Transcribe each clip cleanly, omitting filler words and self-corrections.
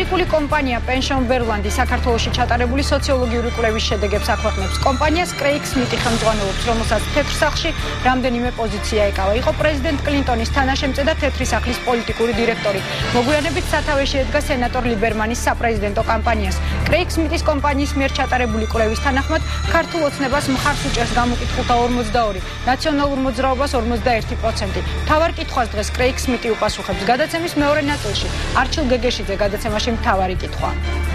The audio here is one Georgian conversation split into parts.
ამერიკული კომპანია Pension Verlandi საქართველოში ჩატარებული სოციოლოგიური კვლევის შედეგებს აქვეყნებს. კომპანიას კრეიგ სმიტი ხელმძღვანელობს, რომელსაც თეთრ სახლში რამდენიმე პოზიცია ეკავა. იყო პრეზიდენტ კლინტონის თანაშემწე და თეთრი სახლის პოლიტიკური დირექტორი. მოგვიანებით სათავეში ედგა სენატორ ლიბერმანის საპრეზიდენტო კამპანიას. კრეიგ სმიტის კომპანიის მიერ ჩატარებული კვლევის თანახმად ქართულ ოცნებას მხარს უჭერს გამოკითხულთა 42, ნაციონალურ მოძრაობას 51%. მთავარ კითხვას დღეს კრეიგ სმიტი უპასუხებს. გადაცემის მეორე ნაწილში არჩილ გეგეშიძე გადაცემაში მთავარი კითხვა.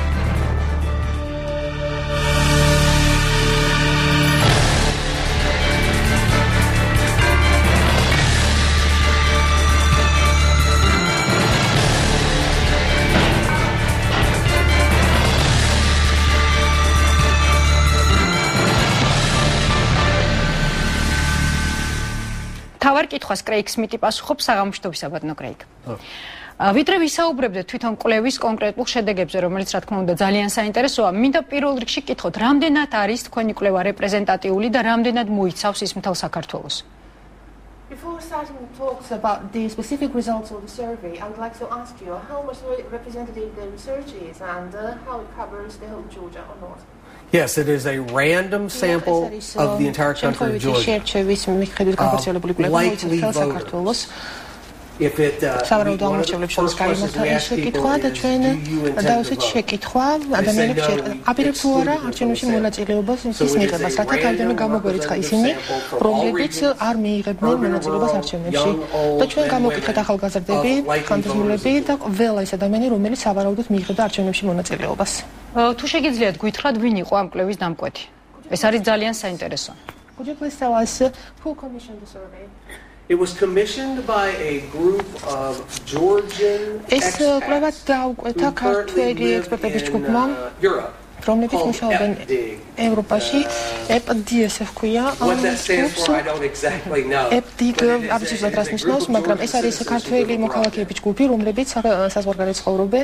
მთავარ კითხვას კრეიგ სმიტი პასუხობს. საღამოშტობისა ბატონო კრეიგ. ვიდრე ვისაუბრებდეთ თვითონ კვლევის კონკრეტულ შედეგებზე, რომელიც რა თქმა უნდა ძალიან საინტერესოა, მინდა პირველ რიგში კითხოთ, რამდენად არის თქვენი კვლევა რეპრეზენტატიული და რამდენად მოიცავს ის მთელ საქართველოს? Before starting the talks about the specific results of the survey, I would like to ask you how much representative the research is and how it covers the whole Georgia or not? Yes, it is a random sample of the entire country of Georgia. Likely voters. If it სავარაუდო ამორჩევლებს შორის გაიმართა ეს შეკითხვა და ჩვენ დავუსვით შეკითხვა ადამიანებს აპირებს თუ არა არჩევნებში მონაწილეობას ის მიღებას, რათა თავდაპირველად გამოგვერიცხა ისინი, რომლებიც არ მიიღებდნენ მონაწილეობას არჩევნებში. და ჩვენ გამოვკითხეთ ახალგაზრდები, ხანძრულები და ყველა ის ადამიანი, რომელიც სავარაუდოდ მიიღებდა არჩევნებში მონაწილეობას. თუ შეგიძლიათ გითხრათ, ვინ იყო ამ კვლევის დამკვეთი? ეს არის ძალიან საინტერესო. Could you please tell us who commissioned the survey? It was commissioned by a group of Georgian ეს კვლევა დაუკვეთა ქართველი ექსპერტების ჯგუფმა, რომლებიც მუშაობენ ევროპაში, EPDS ჰქვია ამ ჯგუფს. EPDG არ ვიცი რას ნიშნავს, მაგრამ ეს არის ქართველი მოქალაქეების ჯგუფი, რომლებიც საზღვარგარეთ ცხოვრობენ.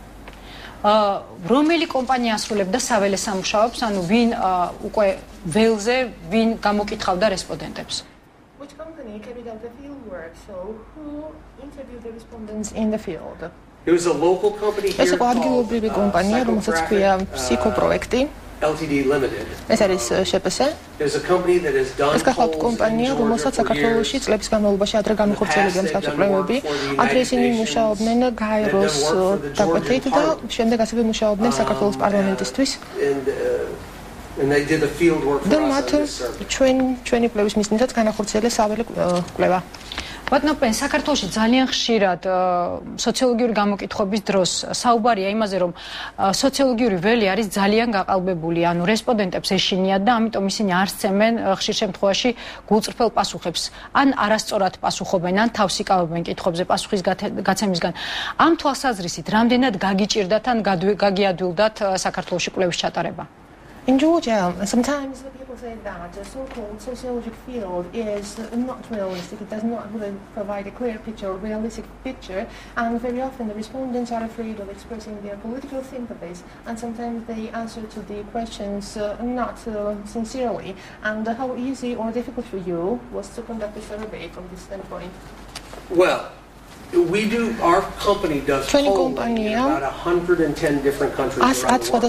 რომელი კომპანია ასრულებდა საველე სამუშაოებს, ანუ ვინ უკვე ველზე, ვინ გამოკითხავდა რესპონდენტებს? Which company carried out the field work? So who interviewed the respondents in the field? It was a local company here called Psycho Projekti. Ltd Limited. ეს არის შპს. There's a company that has done ეს გახლავთ კომპანია, რომელსაც საქართველოში წლების განმავლობაში ადრე განუხორციელებია მსგავსი კვლევები. ადრე ისინი მუშაობდნენ გაეროს დაკვეთით და შემდეგ ასევე მუშაობდნენ საქართველოს პარლამენტისთვის. And they did the field work for us. ჩვენი კვლევის მიზნითაც განახორციელეს საველე კვლევა. ბატონო პენ, საქართველოში ძალიან ხშირად სოციოლოგიური გამოკითხების დროს საუბარია იმაზე, რომ სოციოლოგიური ველი არის ძალიან გაყალბებული, ანუ რესპონდენტებს ეშინიათ და ამიტომ ისინი არ სცემენ ხშირ შემთხვევაში გულწრფელ პასუხებს. ან არასწორად პასუხობენ, ან თავს იკავებენ კითხვებზე პასუხის გაცემისგან. ამ თვალსაზრისით, რამდენად გაგიჭირდათ ან გაგიადვილდათ საქართველოში კვლევის ჩატარება? In Georgia, sometimes the people say that the so-called sociological field is not realistic. It does not really provide a clear picture, a realistic picture, and very often the respondents are afraid of expressing their political sympathies, and sometimes they answer to the questions not sincerely. And how easy or difficult for you was to conduct a survey from this standpoint? Well, our company does polling in about 110 different countries around the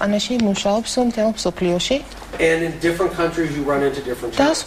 world. And in different countries you run into different challenges.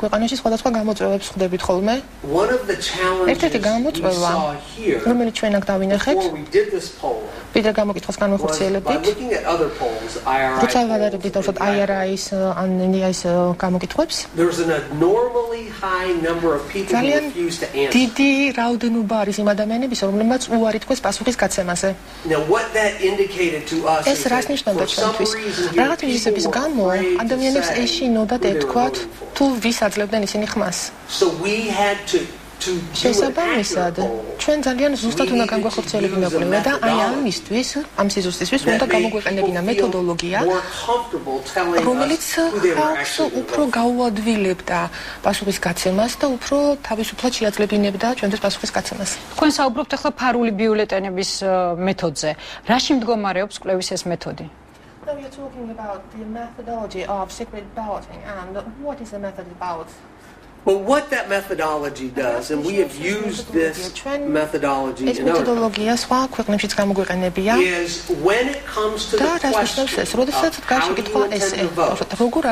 One of the challenges we saw here before we did this poll, by looking at other polls, IRI's, there's an abnormally high number of people who refuse to answer. იმ ადამიანების, რომლებმაც უარი თქვეს პასუხის გაცემაზე. Now what that indicated to us is that for some reason რაღაც მიზეზების გამო ადამიანებს ეშინოდათ ეთქვათ თუ ვის აძლევდნენ ისინი ხმას. So we had to შესაბამისად, ჩვენ ძალიან ზუსტად უნდა განგვახორციელებინა კვლევა და აი ამისთვის, ამ სიზუსტისთვის უნდა გამოგვეყენებინა მეთოდოლოგია, რომელიც ხალხს უფრო გაუადვილებდა პასუხის გაცემას და უფრო თავისუფლად შეაძლებინებდა ჩვენთვის პასუხის გაცემას. თქვენ საუბრობთ ახლა ფარული ბიულეტენების მეთოდზე. რაში მდგომარეობს კვლევის ეს მეთოდი? So you're talking about the methodology of secret balloting and what is the method about? But what that methodology does, and we have used this methodology in other countries, is when it comes to the question of how do you intend to vote,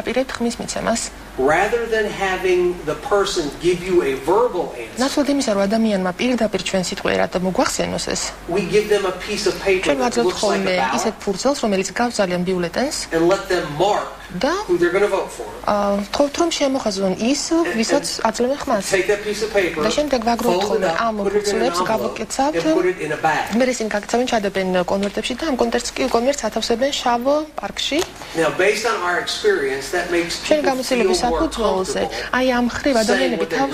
rather than having the person give you a verbal answer, we give them a piece of paper that looks like a ballot and let them mark who they're going to vote for. Take that piece of paper, fold it up, put it in an envelope, and put it in a bag. Now, based on our experience, that makes people feel more comfortable saying what they really intend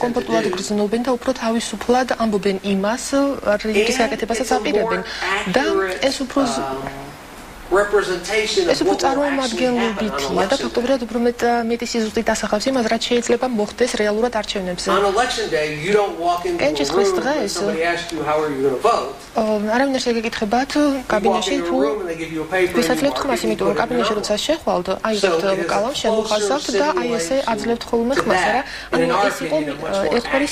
to do. And it's a more accurate representation of what will actually happen on election day. On election day, you don't walk into a room and somebody asks you how are you going to vote. You walk into a room and they give you a paper and you mark it and you put it in an envelope. So it is a closer simulation to that, and in our opinion, a much more accurate form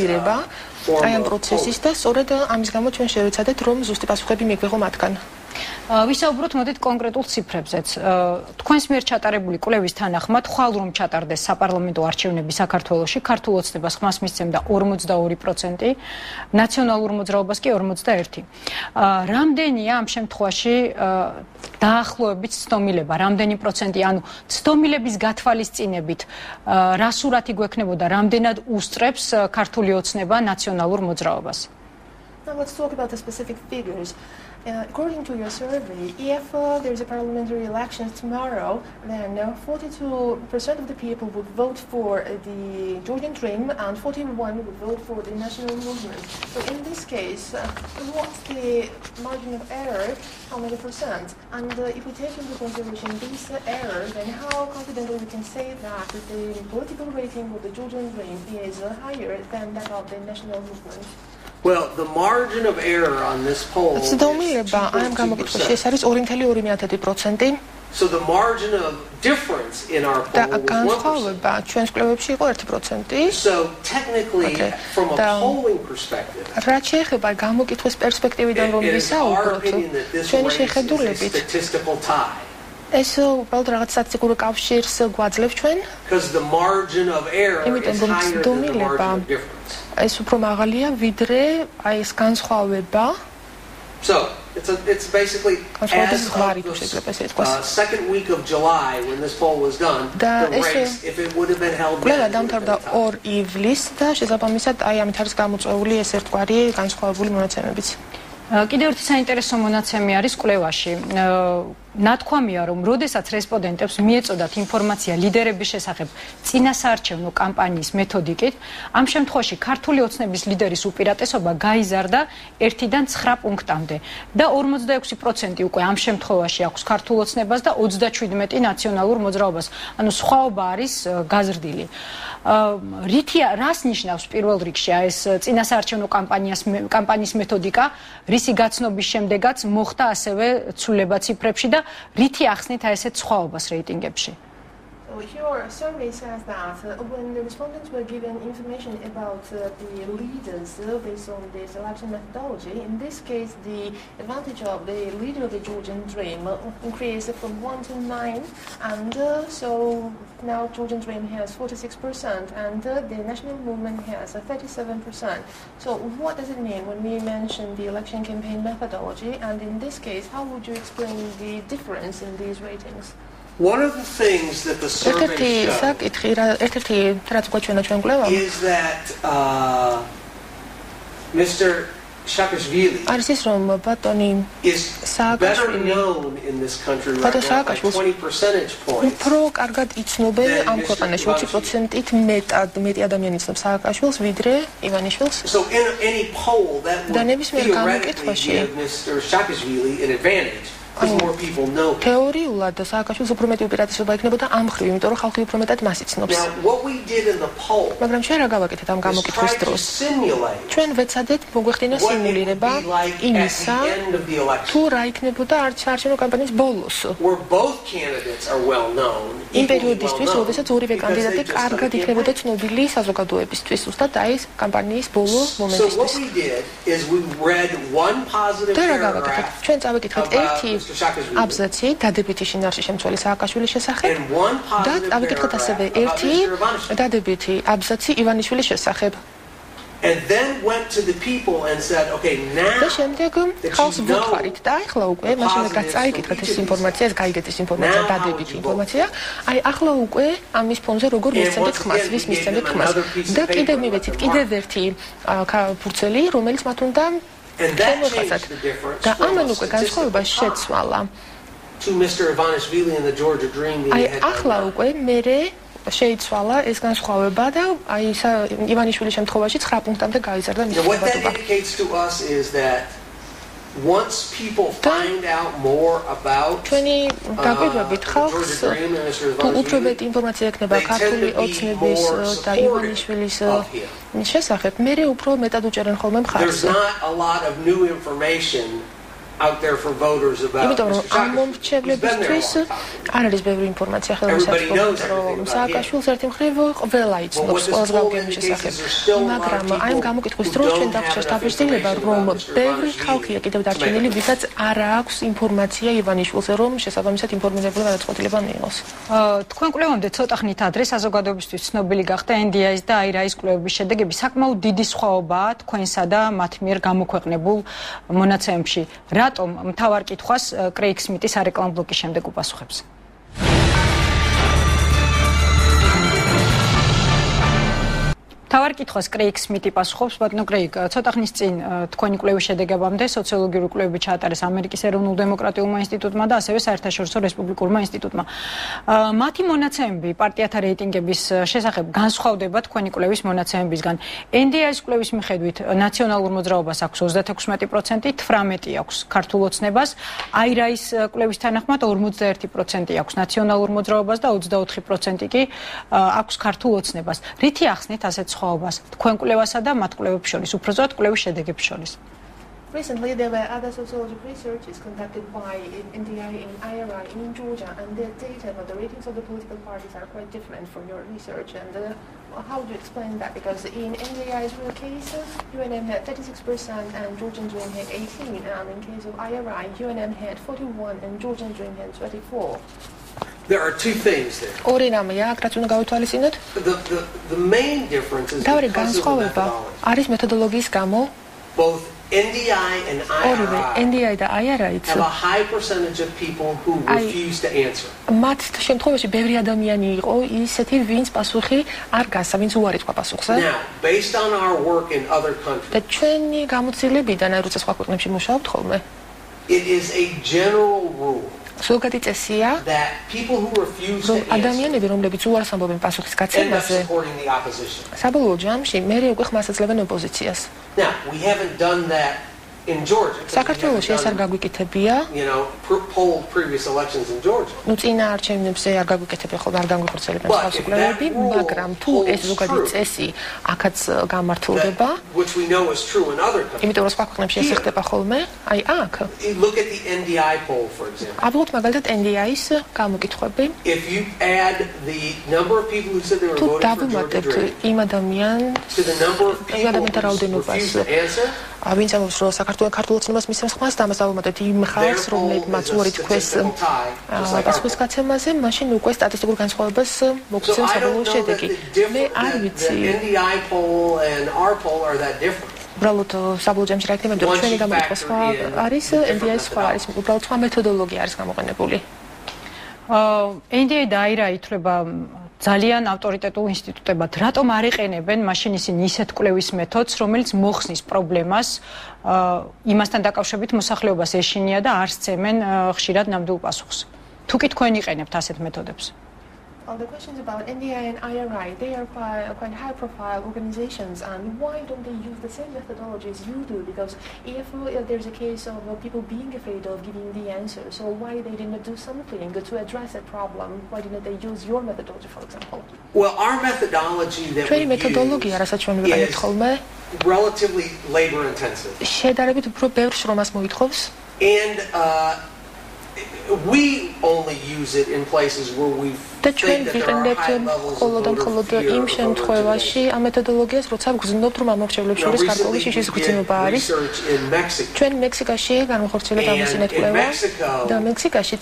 of polling. ვისაუბროთ მოდით კონკრეტულ ციფრებზეც. თქვენს მიერ ჩატარებული კვლევის თანახმად, ხვალ რომ ჩატარდეს საპარლამენტო არჩევნები საქართველოში, ქართულ ოცნებას ხმას მისცემდა 42%, ნაციონალურ მოძრაობას კი 41%. რამდენია ამ შემთხვევაში დაახლოებით ცდომილება, რამდენი პროცენტი, ანუ ცდომილების გათვალისწინებით, რა სურათი გვექნებოდა, რამდენად უსწრებს ქართული ოცნება ნაციონალურ მოძრაობას? Now let's talk about the specific figures. According to your survey, if there is a parliamentary election tomorrow, then 42% of the people would vote for the Georgian Dream and 41% would vote for the national movement. So in this case, what's the margin of error? How many percent? And if we take into consideration this error, then how confidently we can say that the political rating of the Georgian Dream is higher than that of the national movement? Well, the margin of error on this poll is 2.2%. So the margin of difference in our poll was 1%. So technically, from a polling perspective, it is our opinion that this race is a statistical tie. ეს უბრალოდ რაღაც სტატისტიკურ კავშირს გვაძლევს ჩვენ. Because the margin of error is higher than the margin of difference. ეს უფრო მაღალია ვიდრე აი ეს განსხვავება. So it's basically as of the second week of July when this poll was done, the race, if it would have been held კვლევა დამთავრდა 2 ივლისს და შესაბამისად აი ამით არის გამოწვეული ეს ერთგვარი განსხვავებული მონაცემებიც. კიდევ ერთი საინტერესო მონაცემი არის კვლევაში. ნათქვამია, რომ როდესაც რესპონდენტებს მიეწოდათ ინფორმაცია ლიდერების შესახებ წინასაარჩევნო კამპანიის მეთოდიკით, ამ შემთხვევაში ქართული ოცნების ლიდერის უპირატესობა გაიზარდა 1-დან 9 პუნქტამდე და 46% უკვე ამ შემთხვევაში აქვს ქართულ ოცნებას და 37% ნაციონალურ მოძრაობას. ანუ სხვაობა არის გაზრდილი. რას ნიშნავს პირველ რიგში ეს წინასაარჩევნო კამპანიის მეთოდიკა, რისი გაცნობის შემდეგაც მოხდა ასევე ცვლილება ციფრებში და რითი ახსნით ესეთ სხვაობას რეიტინგებში? Your survey says that when the respondents were given information about the leaders based on this election methodology, in this case the advantage of the leader of the Georgian Dream increased from 1 to 9, and so now Georgian Dream has 46% and the national movement has 37%. So what does it mean when we mention the election campaign methodology, and in this case how would you explain the difference in these ratings? One of the things that the survey showed is that Mr. Saakashvili is better known in this country right now by 20 percentage points than So in any poll that would theoretically give Mr. Saakashvili an advantage. თეორიულად სააკაშვილს უფრო მეტი უპირატესობა იქნებოდა ამ მხრივ, იმიტომ რომ ხალხი უფრო მეტად მას იცნობს. მაგრამ ჩვენ რა გავაკეთეთ ამ გამოკითხვის დროს? ჩვენ ვეცადეთ მოგვეხდინა სიმულირება იმისა, თუ რა იქნებოდა არჩევნო კამპანიის ბოლოს. იმ პერიოდისთვის, როდესაც ორივე კანდიდატი კარგად იქნებოდა ცნობილი საზოგადოებისთვის, უბრალოდ აი ეს კამპანიის ბოლო მომენტისთვის. და რა გავაკეთეთ? ჩვენ წავიკითხეთ ერთი აბზაცი დადებითი შინაარსის შემცველი სააკაშვილის შესახებ და წავიკითხეთ ასევე ერთი დადებითი აბზაცი ივანიშვილის შესახებ. And then went to the people and said, okay, now და შემდეგ ხალხს ვუთხარით და ახლა უკვე მაშინ რაც წაიკითხეთ ეს ინფორმაცია, ეს გაიგეთ ეს ინფორმაცია, დადებითი ინფორმაცია, აი ახლა უკვე ამის ფონზე როგორ მისცემთ ხმას, ვის მისცემთ ხმას. და კიდევ მივეცით კიდევ ერთი ფურცელი, რომელიც მათ უნდა შემოხაზათ. და ამან უკვე განსხვავება შეცვალა. To Mr. Ivanishvili and the Georgia Dream. აი ახლა უკვე მერე შეიცვალა ეს განსხვავება და აი ივანიშვილის შემთხვევაში 9 პუნქტამდე გაიზარდა მისი what that indicates to us is that once people find out more about ჩვენი დაკვირვებით ხალხს თუ უფრო მეტი ინფორმაცია ექნება ქართული ოცნების და ივანიშვილის შესახებ, მერე უფრო მეტად უჭერენ ხოლმე მხარს. There's not a lot of new information out there for voters about ამ მომრჩევლებისთვის არ არის ბევრი ინფორმაცია ხელმისაწვდომი, რომ სააკაშვილს ერთი მხრივ ყველა იცნობს ყველას გავგემის შესახებ. მაგრამ აი ამ გამოკითხვის დროს ჩვენ დაგვჭირს დაბეჭდილება, რომ ბევრი ხალხია კიდევ დარჩენილი, ვისაც არ აქვს ინფორმაცია ივანიშვილზე, რომ შესაბამისად ინფორმირებული გადაწყვეტილება მიიღოს. თქვენ კვლევამდე ცოტა ხნით ადრე საზოგადოებისთვის ცნობილი გახდა NDI-ის და IRA-ის კვლევების შედეგები. საკმაოდ დიდი სხვაობაა თქვენსა და მათ მიერ გამოქვეყნებულ მონაცემებში. რატომ მთავარ კითხვას კრეიგ სმიტის სარეკლამო ბლოკის შემდეგ უპასუხებს? თავარ კითხვას კრეიგ სმიტი პასუხობს. ბატონო კრეიგ, ცოტა ხნის წინ თქვენი კვლევის შედეგებამდე სოციოლოგიური კვლევები ჩაატარეს ამერიკის ეროვნულ დემოკრატიულმა ინსტიტუტმა და ასევე საერთაშორისო რესპუბლიკურმა ინსტიტუტმა. მათი მონაცემები პარტიათა რეიტინგების შესახებ განსხვავდება თქვენი კვლევის მონაცემებისგან. NDI-ის კვლევის მიხედვით ნაციონალურ მოძრაობას აქვს 36%, 18 აქვს ქართულ ოცნებას, IRA-ის კვლევის თანახმად 51% აქვს ნაციონალურ მოძრაობას და 24% კი აქვს ქართულ ოცნებას. რითი ახსნით ასეთ სხვაობას თქვენ კვლევასა და მათ კვლევებს შორის, უფრო ზუსტად კვლევის შედეგებს შორის? Recently, there were other sociological researches conducted by NDI and IRA in Georgia, and their data about the ratings of the political parties are quite different from your research. And how do you explain that? Because in NDI's real cases, UNM had 36% and Georgian Dream had 18%, and in case of IRA, UNM had 41% and Georgian Dream had 24%. There are two things there. ორი რამეა, აქ რაც უნდა გავითვალისწინოთ. The main difference is თავი განსხვავება არის მეთოდოლოგიის გამო. Both NDI and ორივე NDI და IRA-იც have a high percentage of people who refuse to answer. მათ შემთხვევაში ბევრი ადამიანი იყო ისეთი, ვინც პასუხი არ გასცა, ვინც უარი თქვა პასუხზე. Now, based on our work in other countries. და ჩვენი გამოცდილებიდან, როცა სხვა ქვეყნებში მუშაობთ ხოლმე, it is a general rule. ზოგადი წესია, რომ ადამიანები, რომლებიც უარს ამბობენ პასუხის გაცემაზე, საბოლოო ჯამში მერე უკვე ხმას აძლევენ ოპოზიციას. Now, we haven't done that in Georgia. საქართველოში ეს არ გაგვიკეთებია. Polled previous elections in Georgia. ნუ წინა არჩევნებზე არ გაგვიკეთებია ხოლმე, არ განგვიხორციელებენ სხვადასხვა კვლევები, მაგრამ თუ ეს ზოგადი წესი აქაც გამართულდება, which we know is true in other countries. იმიტომ რომ სხვა ქვეყნებში ეს ხდება ხოლმე, აი აქ. Look at the NDI poll for example. აბსოლუტურად მაგალითად NDI-ის გამოკითხვები. If you add the number of people who said they were voting for Georgia Dream იმ ადამიანს to the number of people who refused to answer, ვინც ამბობს რომ საქართველოს ქართულ ოცნებას მისცემს ხმას და ამას დავუმატებთ იმ ხალხს, რომლებმაც უარი თქვეს პასუხის გაცემაზე, მაშინ უკვე სტატისტიკურ განსხვავებას მოგცემს საბოლოო შედეგი. მე არ ვიცი. NDI poll and our poll are that different. უბრალოდ საბოლოო ჯამში რა იქნება, რომ ჩვენი გამოკითხვა სხვა არის, NDI-ის სხვა არის, უბრალოდ სხვა მეთოდოლოგია არის გამოყენებული. NDI და IRA ითვლება ძალიან ავტორიტეტულ ინსტიტუტებად. რატომ არ იყენებენ მაშინ ისინი ისეთ კვლევის მეთოდს, რომელიც მოხსნის პრობლემას, იმასთან დაკავშირებით მოსახლეობას ეშინია და არ სცემენ ხშირად ნამდვილ პასუხს? თუ კი თქვენ იყენებთ ასეთ მეთოდებს? Well, the questions about NDI and IRI, they are quite high-profile organizations, and why don't they use the same methodologies you do? Because if there's a case of people being afraid of giving the answer, so why they didn't do something to address that problem? Why didn't they use your methodology, for example? Well, our methodology that we use is relatively labor-intensive. And we only use it in places where we და ჩვენ ვიყენებთ მხოლოდ იმ შემთხვევაში ამ მეთოდოლოგიას, როცა გვგზნობთ, რომ ამორჩევლებს შორის გარკვეული შიშის გრძნობა არის. ჩვენ მექსიკაში განვახორციელებთ ამასინეთ კვლევა და მექსიკაშიც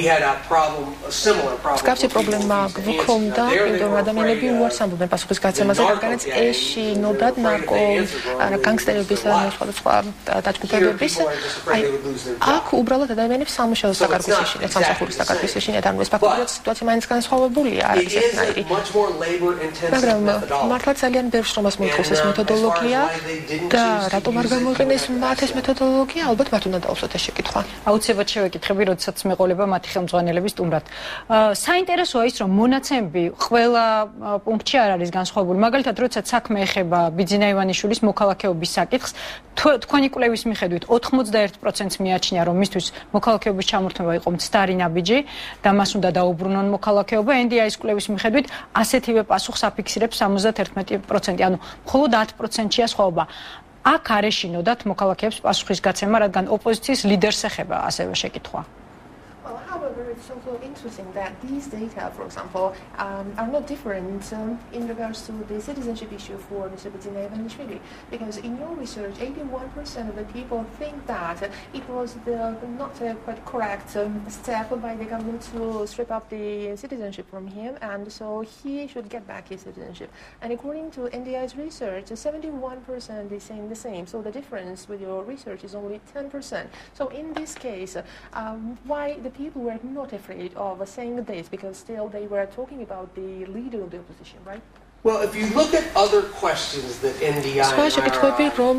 მსგავსი პრობლემა გვქონდა, იმიტომ რომ ადამიანები უარს ამბობენ პასუხისგაცემაზე, რადგანაც ეშინოდათ განგსტერების და სხვა დაჯგუფებების. აქ უბრალოდ ადამიანებს სამუშაოს დაკარგვის ეშინიათ, სამსახურის დაკარგვის ეშინიათ, ანუ ეს ფაქტობრივად სიტუაცია მაინც განსხვავებულია არის ერთნაირი. მაგრამ მართლა ძალიან ბევრ შრომას მოითხოვს ეს მეთოდოლოგია და რატომ არ გამოიყენეს მათ ეს მეთოდოლოგია? ალბათ მათ უნდა დაუსვათ ეს შეკითხვა. აუცილებლად შევეკითხები, როდესაც მეყოლება მათი ხელმძღვანელების სტუმრად. საინტერესოა ის, რომ მონაცემები ყველა პუნქტში არ არის განსხვავებული. მაგალითად, როდესაც საქმე ეხება ბიძინა ივანიშვილის მოქალაქეობის საკითხს, თქვენი კვლევის მიხედვით 81%-ს მიაჩნია, რომ მისთვის მოქალაქეობის ჩამორთმევა იყო მცდარი ნაბიჯი და მას უნდა დაუბრუნონ მოქალაქეობა. NDI-ის კვლევის მიხედვით ასეთივე პასუხს აფიქსირებს 71%. ანუ მხოლოდ 10%-ია სხვაობა. აქ არ ეშინოდათ მოქალაქეებს პასუხისგაცემა, რადგან ოპოზიციის ლიდერს ეხება ასევე შეკითხვა. However, it's also interesting that these data, for example, are not different in regards to the citizenship issue for Mr. Bidzina Ivanishvili. Because in your research, 81% of the people think that it was not a quite correct step by the government to strip up the citizenship from him, and so he should get back his citizenship. And according to NDI's research, 71% is saying the same. So the difference with your research is only 10%. So in this case, why the people were not afraid of saying this, because still they were talking about the leader of the opposition, right? Well, if you look at other questions that NDI and IRI ask, like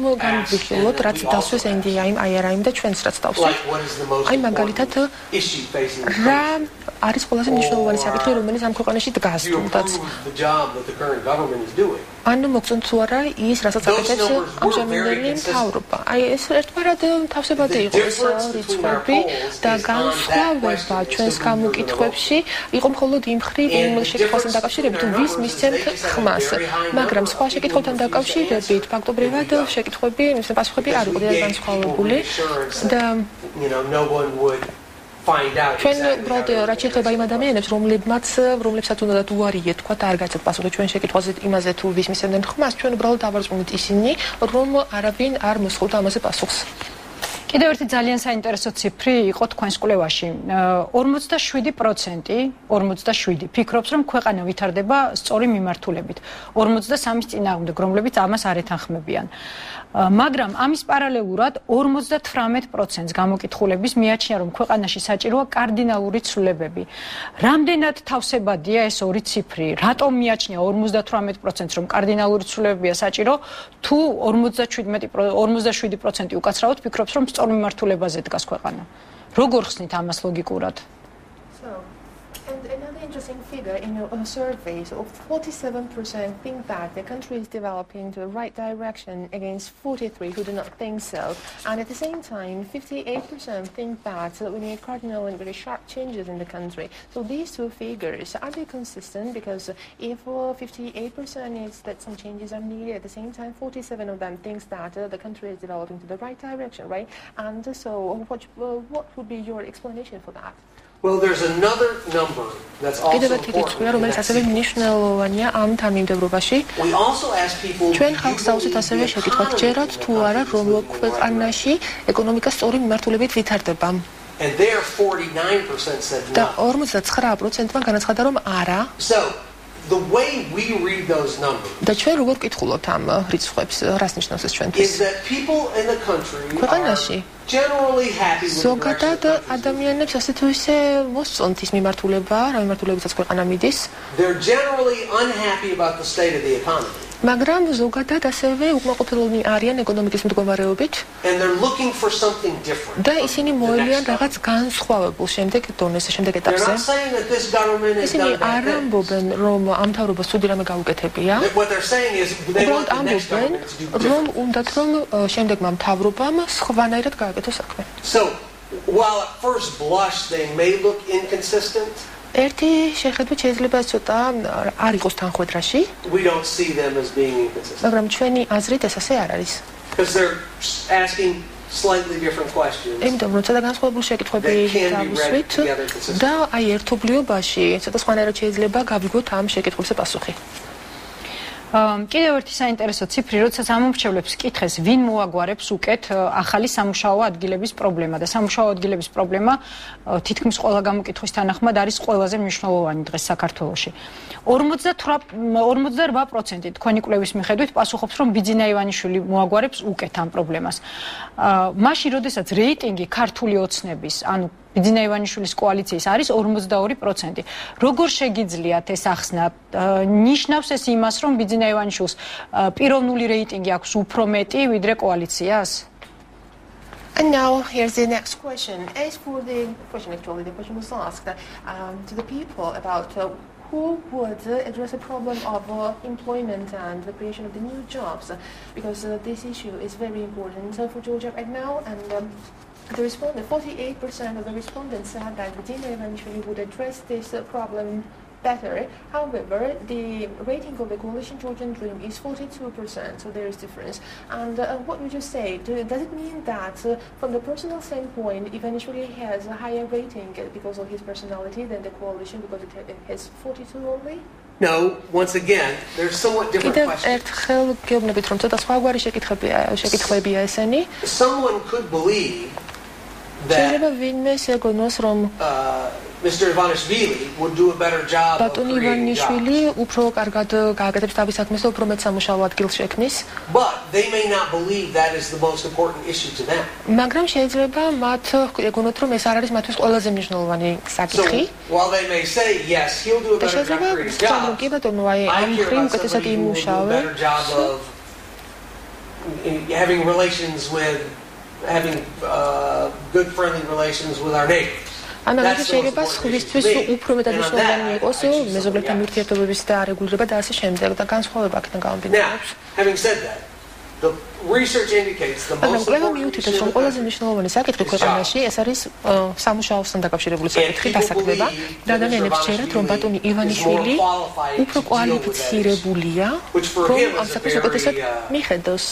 what is the most important issue facing the country? არის ყველაზე მნიშვნელოვანი საკითხი, რომელიც ამ ქვეყანაში დგას. Do you approve the job that the current government is doing? ანუ მოგწონთ თუ არა ის, რასაც აკეთებს ამჟამინდელი მთავრობა. აი ეს ერთგვარად თავსებადი იყო ეს რიცხვები და განსხვავება ჩვენს გამოკითხვებში იყო მხოლოდ იმ მხრივ იმ შეკითხვასთან დაკავშირებით, ვის მისცემთ ხმას. მაგრამ სხვა შეკითხვებთან დაკავშირებით ფაქტობრივად შეკითხვები, პასუხები არ იყო განსხვავებული და ჩვენ უბრალოდ რაც შეეხება იმ ადამიანებს, რომლებსაც უნდათ უარი ეთქვათ, არ გაცეთ პასუხი ჩვენ შეკითხვაზე იმაზე თუ ვის მისცემდნენ ხმას, ჩვენ უბრალოდ დავარწმუნეთ ისინი, რომ არავინ არ მოსხულთ ამაზე პასუხს. კიდევ ერთი ძალიან საინტერესო ციფრი იყო თქვენს კვლევაში. 47% ფიქრობს, რომ ქვეყანა ვითარდება სწორი მიმართულებით. 43-ის წინააღმდეგ, რომლებიც ამას არ ეთანხმებიან. მაგრამ ამის პარალელურად 58%-ს გამოკითხულების მიაჩნია, რომ ქვეყანაში საჭიროა კარდინალური ცვლილებები. რამდენად თავსებადია ეს ორი ციფრი? რატომ მიაჩნია 58%-ს, რომ კარდინალური ცვლილებებია საჭირო, თუ 47% უკაცრავად ფიქრობს, რომ სწორ მიმართულებაზე დგას ქვეყანა? როგორ ხსნით ამას ლოგიკურად? And another interesting figure in a survey, so 47% think that the country is developing to the right direction against 43% who do not think so. And at the same time, 58% think that we need cardinal and very sharp changes in the country. So these two figures, are they consistent? Because if 58% is that some changes are needed, at the same time, 47% of them thinks that the country is developing to the right direction, right? And so what would be your explanation for that? Well, there's another number that's also important. We also ask people, ჩვენ ხალხს დავუსვით ასევე შეკითხვას, ჯერათ თუ არა რომ ქვეყანაში ეკონომიკა სწორი მიმართულებით ვითარდება. And there 49% said no. და 49%-მა განაცხადა რომ არა. So, the way we read those numbers და ჩვენ როგორ ვკითხულობთ ამ რიცხვებს, რას ნიშნავს ეს ჩვენთვის? Is that people in the country ქვეყანაში generally happy with the ზოგადად ადამიანებს ასე თუ ისე მოსწონთ ის მიმართულება, რა მიმართულებითაც ქვეყანა მიდის. They're generally unhappy about the state of the economy. მაგრამ ზოგადად ასევე უკმაყოფილონი არიან ეკონომიკის მდგომარეობით. And they're looking for something different. და ისინი მოელიან რაღაც განსხვავებულ შემდეგ დონეზე, შემდეგ ეტაპზე. They're not saying that this government is ისინი არ ამბობენ, რომ ამ მთავრობას სულ რამე გაუკეთებია. What they're saying is they want the next government to do different. რომ უნდათ რომ შემდეგმა მთავრობამ სხვანაირად გააკეთოს საქმე. So, while at first blush they may look inconsistent, ერთი შეხედვით შეიძლება ცოტა არ იყოს თანხვედრაში. We don't see them as being inconsistent. მაგრამ ჩვენი აზრით ეს ასე არ არის. Because they're asking slightly different questions. იმიტომ რომ ცოტა განსხვავებული შეკითხვები დავუსვით და აი ერთობლიობაში ცოტა სხვანაირად შეიძლება გავიგოთ ამ შეკითხვებზე პასუხი. კიდევ ერთი საინტერესო ციფრი, როდესაც ამომრჩევლებს კითხეს, ვინ მოაგვარებს უკეთ ახალი სამუშაო ადგილების პრობლემა და სამუშაო ადგილების პრობლემა თითქმის ყველა გამოკითხვის თანახმად არის ყველაზე მნიშვნელოვანი დღეს საქართველოში. 48% თქვენი კვლევის მიხედვით პასუხობს, რომ ბიძინა ივანიშვილი მოაგვარებს უკეთ ამ პრობლემას. მაშინ, როდესაც რეიტინგი ქართული ოცნების, ანუ ბიძინა ივანიშვილის კოალიციის არის 42%. როგორ შეგიძლიათ ეს ახსნა? ნიშნავს ეს იმას, რომ ბიძინა ივანიშვილს პიროვნული რეიტინგი აქვს უფრო მეტი ვიდრე კოალიციას? And now here's the next question. As for the question, actually, the question was asked to the people about who would address the problem of employment and the creation of the new jobs, because this issue is very important for Georgia right now. And the 48% of the respondents said that Bidina eventually would address this problem better. However, the rating of the coalition Georgian Dream is 42%, so there is difference. And what would you say? Does it mean that from the personal standpoint, eventually has a higher rating because of his personality than the coalition because it has 42 only? No, once again, there's somewhat different questions. Someone could believe that Mr. Ivanishvili would do a better job of creating jobs. But they may not believe that is the most important issue to them. So while they may say, yes, he'll do a better job creating jobs, I care about somebody who will do a better job of having relations with, having good friendly relations with our neighbors. ამას შეიძლება სხვისთვის უფრო მეტად მნიშვნელოვანი იყოს მეზობლებთან ურთიერთობების და არეგულირება და ასე შემდეგ და განსხვავება აქედან გამომდინარეობს. Having said that, the research indicates the most important issue რომ ყველაზე მნიშვნელოვანი საკითხი ქვეყანაში ეს არის სამუშაოსთან დაკავშირებული საკითხი დასაქმება და ადამიანებს ჯერათ რომ ბატონი ივანიშვილი უფრო კვალიფიცირებულია რომ ამ საკითხს უკეთესად მიხედოს.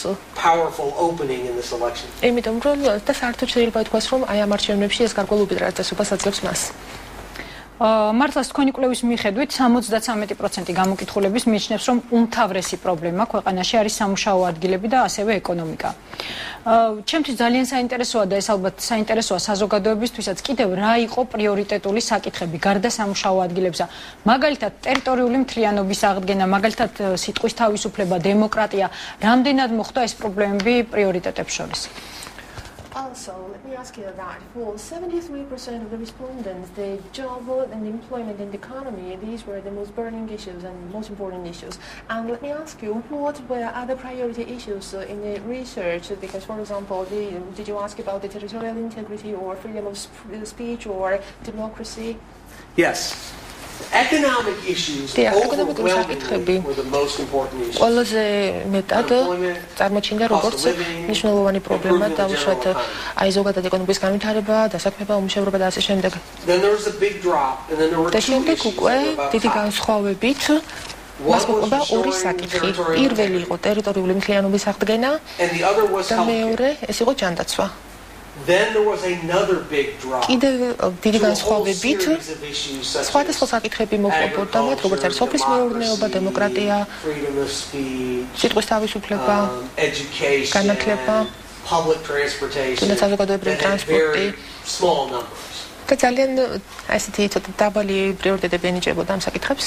იმიტომ რომ და საერთოდ შეიძლება ითქვას რომ აი ამ არჩევნებში ეს გარკვეულ უპირატესობას აძლევს მას. მართლაც თქვენი კვლევის მიხედვით 73% გამოკითხულების მიიჩნევს, რომ უმთავრესი პრობლემა ქვეყანაში არის სამუშაო ადგილები და ასევე ეკონომიკა. ჩემთვის ძალიან საინტერესოა და ეს ალბათ საინტერესოა საზოგადოებისთვისაც კიდევ რა იყო პრიორიტეტული საკითხები გარდა სამუშაო ადგილებსა. მაგალითად, ტერიტორიული მთლიანობის აღდგენა, მაგალითად, სიტყვის თავისუფლება, დემოკრატია, რამდენად მოხდა ეს პრობლემები პრიორიტეტებს შორის? Also, let me ask you that for 73% of the respondents, the job and employment and the economy, these were the most burning issues and most important issues. And let me ask you, what were other priority issues in the research? Because, for example, did you ask about the territorial integrity or freedom of speech or democracy? Yes. Economic issues overwhelmingly were the most important issues. ყველაზე მეტად წარმოჩინდა როგორც მნიშვნელოვანი პრობლემა დაუშვათ აი ზოგადად ეკონომიკის განვითარება, დასაქმება, უმუშევრობა და ასე შემდეგ. Then there was a big drop and then there were two issues. უკვე დიდი განსხვავებით მას მოყვება ორი საკითხი. პირველი იყო ტერიტორიული მთლიანობის აღდგენა და მეორე ეს იყო ჯანდაცვა. Then there was another big drop. კიდევ დიდი განსხვავებით სხვადასხვა საკითხები მოყვებოდა მათ, როგორც არის სოფლის მეურნეობა, დემოკრატია, სიტყვის თავისუფლება, განათლება, საზოგადოებრივი ტრანსპორტი. და ძალიან ასეთი ცოტა დაბალი პრიორიტეტები ენიჭებოდა ამ საკითხებს.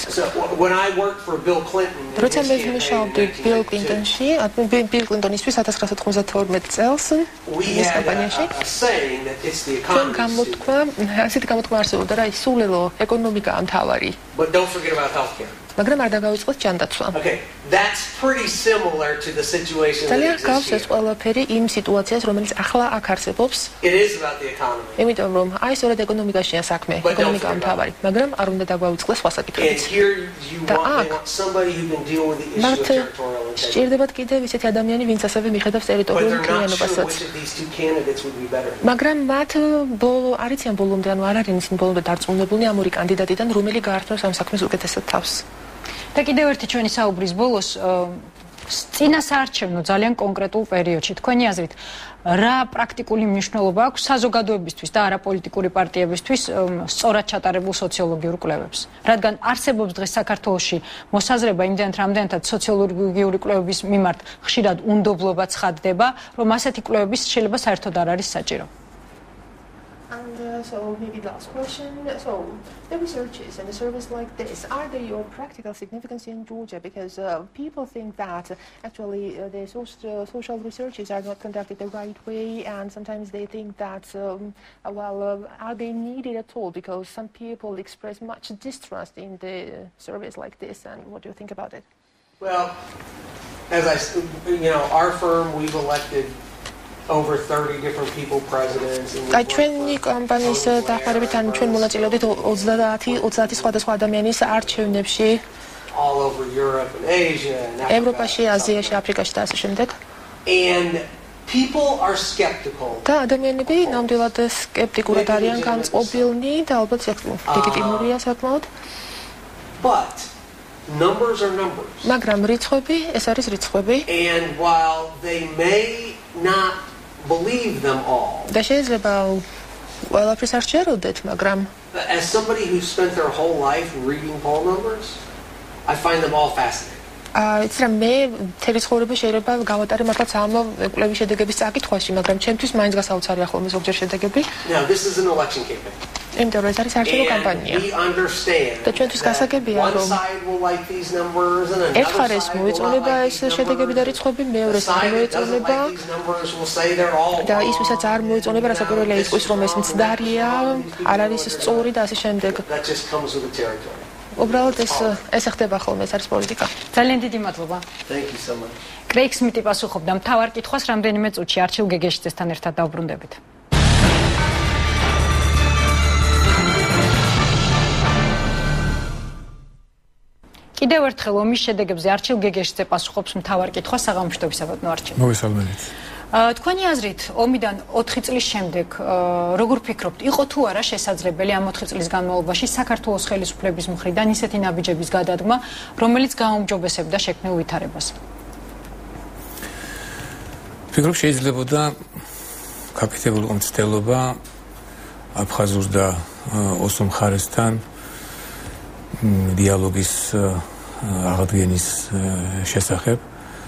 როცა მე მუშაობდი ბილ კლინტონში, ბილ კლინტონისთვის 1992 წელს ის კამპანიაში ასეთი გამოთქმა არსებობდა რა, სულელო ეკონომიკაა მთავარი. მაგრამ არ დაგავიწყოთ ჯანდაცვა. Okay, that's pretty similar to the situation that ძალიან exists გავს ეს here. ყველაფერი იმ სიტუაციას, რომელიც ახლა აქ არსებობს. It is about the economy. იმიტომ რომ აი სწორედ ეკონომიკაშია საქმე, ეკონომიკა მთავარი, მაგრამ არ უნდა დაგვაუწყდეს სხვა And საკითხებიც. here they want somebody who can deal with the issue of territorial integrity. სჭირდებათ კიდევ ისეთი ადამიანი, ვინც ასევე მიხედავს ტერიტორიულ მთლიანობასაც. მაგრამ მათ არიციან ბოლომდე, ანუ არ არის ისინი ბოლომდე დარწმუნებულნი ამ ორი კანდიდატიდან, რომელი გაართმევს ამ საქმეს უკეთესად თავს. და კიდევ ერთი ჩვენი საუბრის ბოლოს წინასაარჩევნო ძალიან კონკრეტულ პერიოდში თქვენი აზრით რა პრაქტიკული მნიშვნელობა აქვს საზოგადოებისთვის და არაპოლიტიკური პარტიებისთვის სწორად ჩატარებულ სოციოლოგიურ კვლევებს. რადგან არსებობს დღეს საქართველოში მოსაზრება იმდენად რამდენადაც სოციოლოგიური კვლევების მიმართ ხშირად უნდობლობა ცხადდება, რომ ასეთი კვლევების შეიძლება საერთოდ არ არის საჭირო. And so maybe last question. So the researches and the surveys like this, are they of practical significance in Georgia? Because people think that actually the social researches are not conducted the right way, and sometimes they think that, are they needed at all? Because some people express much distrust in the surveys like this. And what do you think about it? Well, as our firm, we've elected over 30 different people presidents. ჩვენი კომპანიის დახმარებით ან ჩვენ მონაწილეობდით 30 სხვადასხვა ადამიანის არჩევნებში all over Europe and Asia and Africa. ევროპაში, აზიაში, აფრიკაში და ასე შემდეგ. And people are skeptical. და ადამიანები ნამდვილად სკეპტიკურად არიან განწყობილნი და ალბათ ლეგიტიმურია საკმაოდ. But numbers are numbers. მაგრამ რიცხვები, ეს არის რიცხვები. And while they may not believe them all. და შეიძლება ყველაფერს არ შეეროდეთ, მაგრამ as somebody who spent their whole life reading poll numbers, I find them all fascinating. it's რა მე თერი ცხოვრება შეიძლება გავატარე მართლაც ამ კვლევის შედეგების წაკითხვაში, მაგრამ ჩემთვის მაინც გასაოცარია ხოლმე ზოგჯერ შედეგები. Now this is an election campaign. იმიტომ რომ ეს არის არჩევნო კამპანია. და ჩვენთვის გასაგებია რომ ერთ მხარეს მოეწონება ეს შედეგები და რიცხვები, მეორეს არ მოეწონება და ის ვისაც არ მოეწონება, რასაკვირველია ის რომ ეს მცდარია, არ არის სწორი და ასე შემდეგ. უბრალოდ ეს ხდება ხოლმე, ეს არის პოლიტიკა. ძალიან დიდი მადლობა. Thank you so much. კრეიგ სმიტი პასუხობდა მთავარ კითხვას რამდენიმე წუთში არჩილ გეგეშიძესთან ერთად დავბრუნდებით. კიდევ ერთხელ ომის შედეგებზე არჩილ გეგეშიძე პასუხობს მთავარ კითხვას საღამოშტობის საბატონო არჩევნებში. მოგესალმებით. თქვენი აზრით, ომიდან 4 წლის შემდეგ როგორ ფიქრობთ, იყო თუ არა შესაძლებელი ამ 4 წლის განმავლობაში საქართველოს ხელისუფლების მხრიდან ისეთი ნაბიჯების გადადგმა, რომელიც გააუმჯობესებდა შექმნილ ვითარებას? ფიქრობ შეიძლებოდა კაპიტალური მცდელობა აფხაზურ და ოსურ მხარესთან დიალოგის აღდგენის შესახებ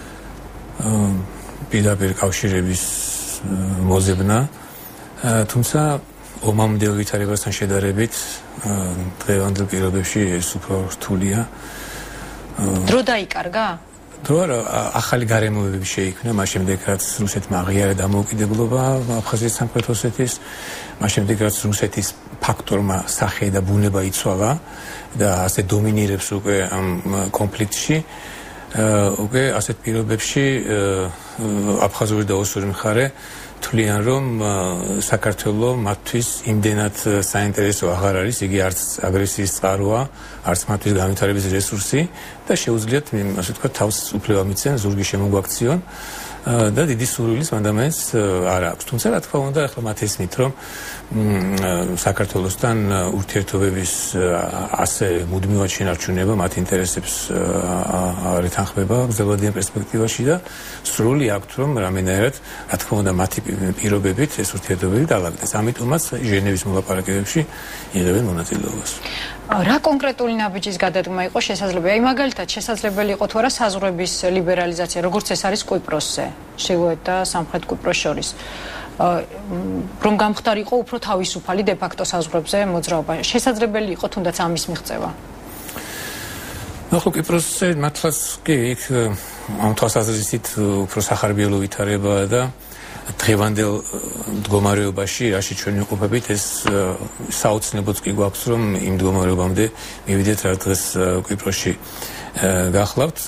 პირდაპირ კავშირების მოზებნა, თუმცა ომამდელ ვითარებასთან შედარებით დღევანდელ პირობებში ეს უფრო რთულია. დრო დაიკარგა? დრო არა, ახალი გარემოებები შეიქმნა, მას შემდეგ რაც რუსეთმა აღიარა დამოუკიდებლობა აფხაზეთის სამხრეთ ოსეთის, მას შემდეგ რაც რუსეთის ფაქტორმა სახე და ბუნება იცვალა და ასე დომინირებს უკვე ამ კონფლიქტში. უკვე ასეთ პირობებში აფხაზური და ოსური მხარე თვლიან, რომ საქართველო მათთვის იმდენად საინტერესო აღარ არის, იგი არც აგრესიის წყაროა, არც მათთვის განვითარების რესურსი და შეუძლიათ, ასე ვთქვათ, თავს უფლება მიცენ, ზურგი შემოგვაქციონ და დიდი სურვილის მანდამაინც არ აქვს. თუმცა რა თქმა უნდა, ახლა მათ ესმით, რომ საქართველოსთან ურთიერთობების ასე მუდმივად შენარჩუნება მათ ინტერესებს არ ეთანხმება გრძელვადიან პერსპექტივაში და სრული აქვთ, რომ რამენერად, რა თქმა უნდა, მათი პირობებით ეს ურთიერთობები დაალაგდეს. ამიტომაც ჟენევის მოლაპარაკებებში იღებენ მონაწილეობას. რა კონკრეტული ნაბიჯის გადადგმა იყო შესაძლებელი? აი მაგალითად შესაძლებელი იყო თუ არა საზღვრების ლიბერალიზაცია, როგორც ეს არის კვიპროსზე, ჩრდილოეთ და სამხრეთ კვიპროს შორის. რომ გამხდარიყო უფრო თავისუფალი de facto საზღვრებზე მოძრაობა. შესაძლებელი იყო თუნდაც ამის მიღწევა. ნახო კვიპროსზე მართლაც კი იქ ამ თვალსაზრისით უფრო სახარბიელო ვითარებაა და დღევანდელ მდგომარეობაში რაში ჩვენ ვიყოფებით ეს საოცნებოც კი გვაქვს რომ იმ მდგომარეობამდე მივიდეთ რა დღეს კვიპროსში გახლავთ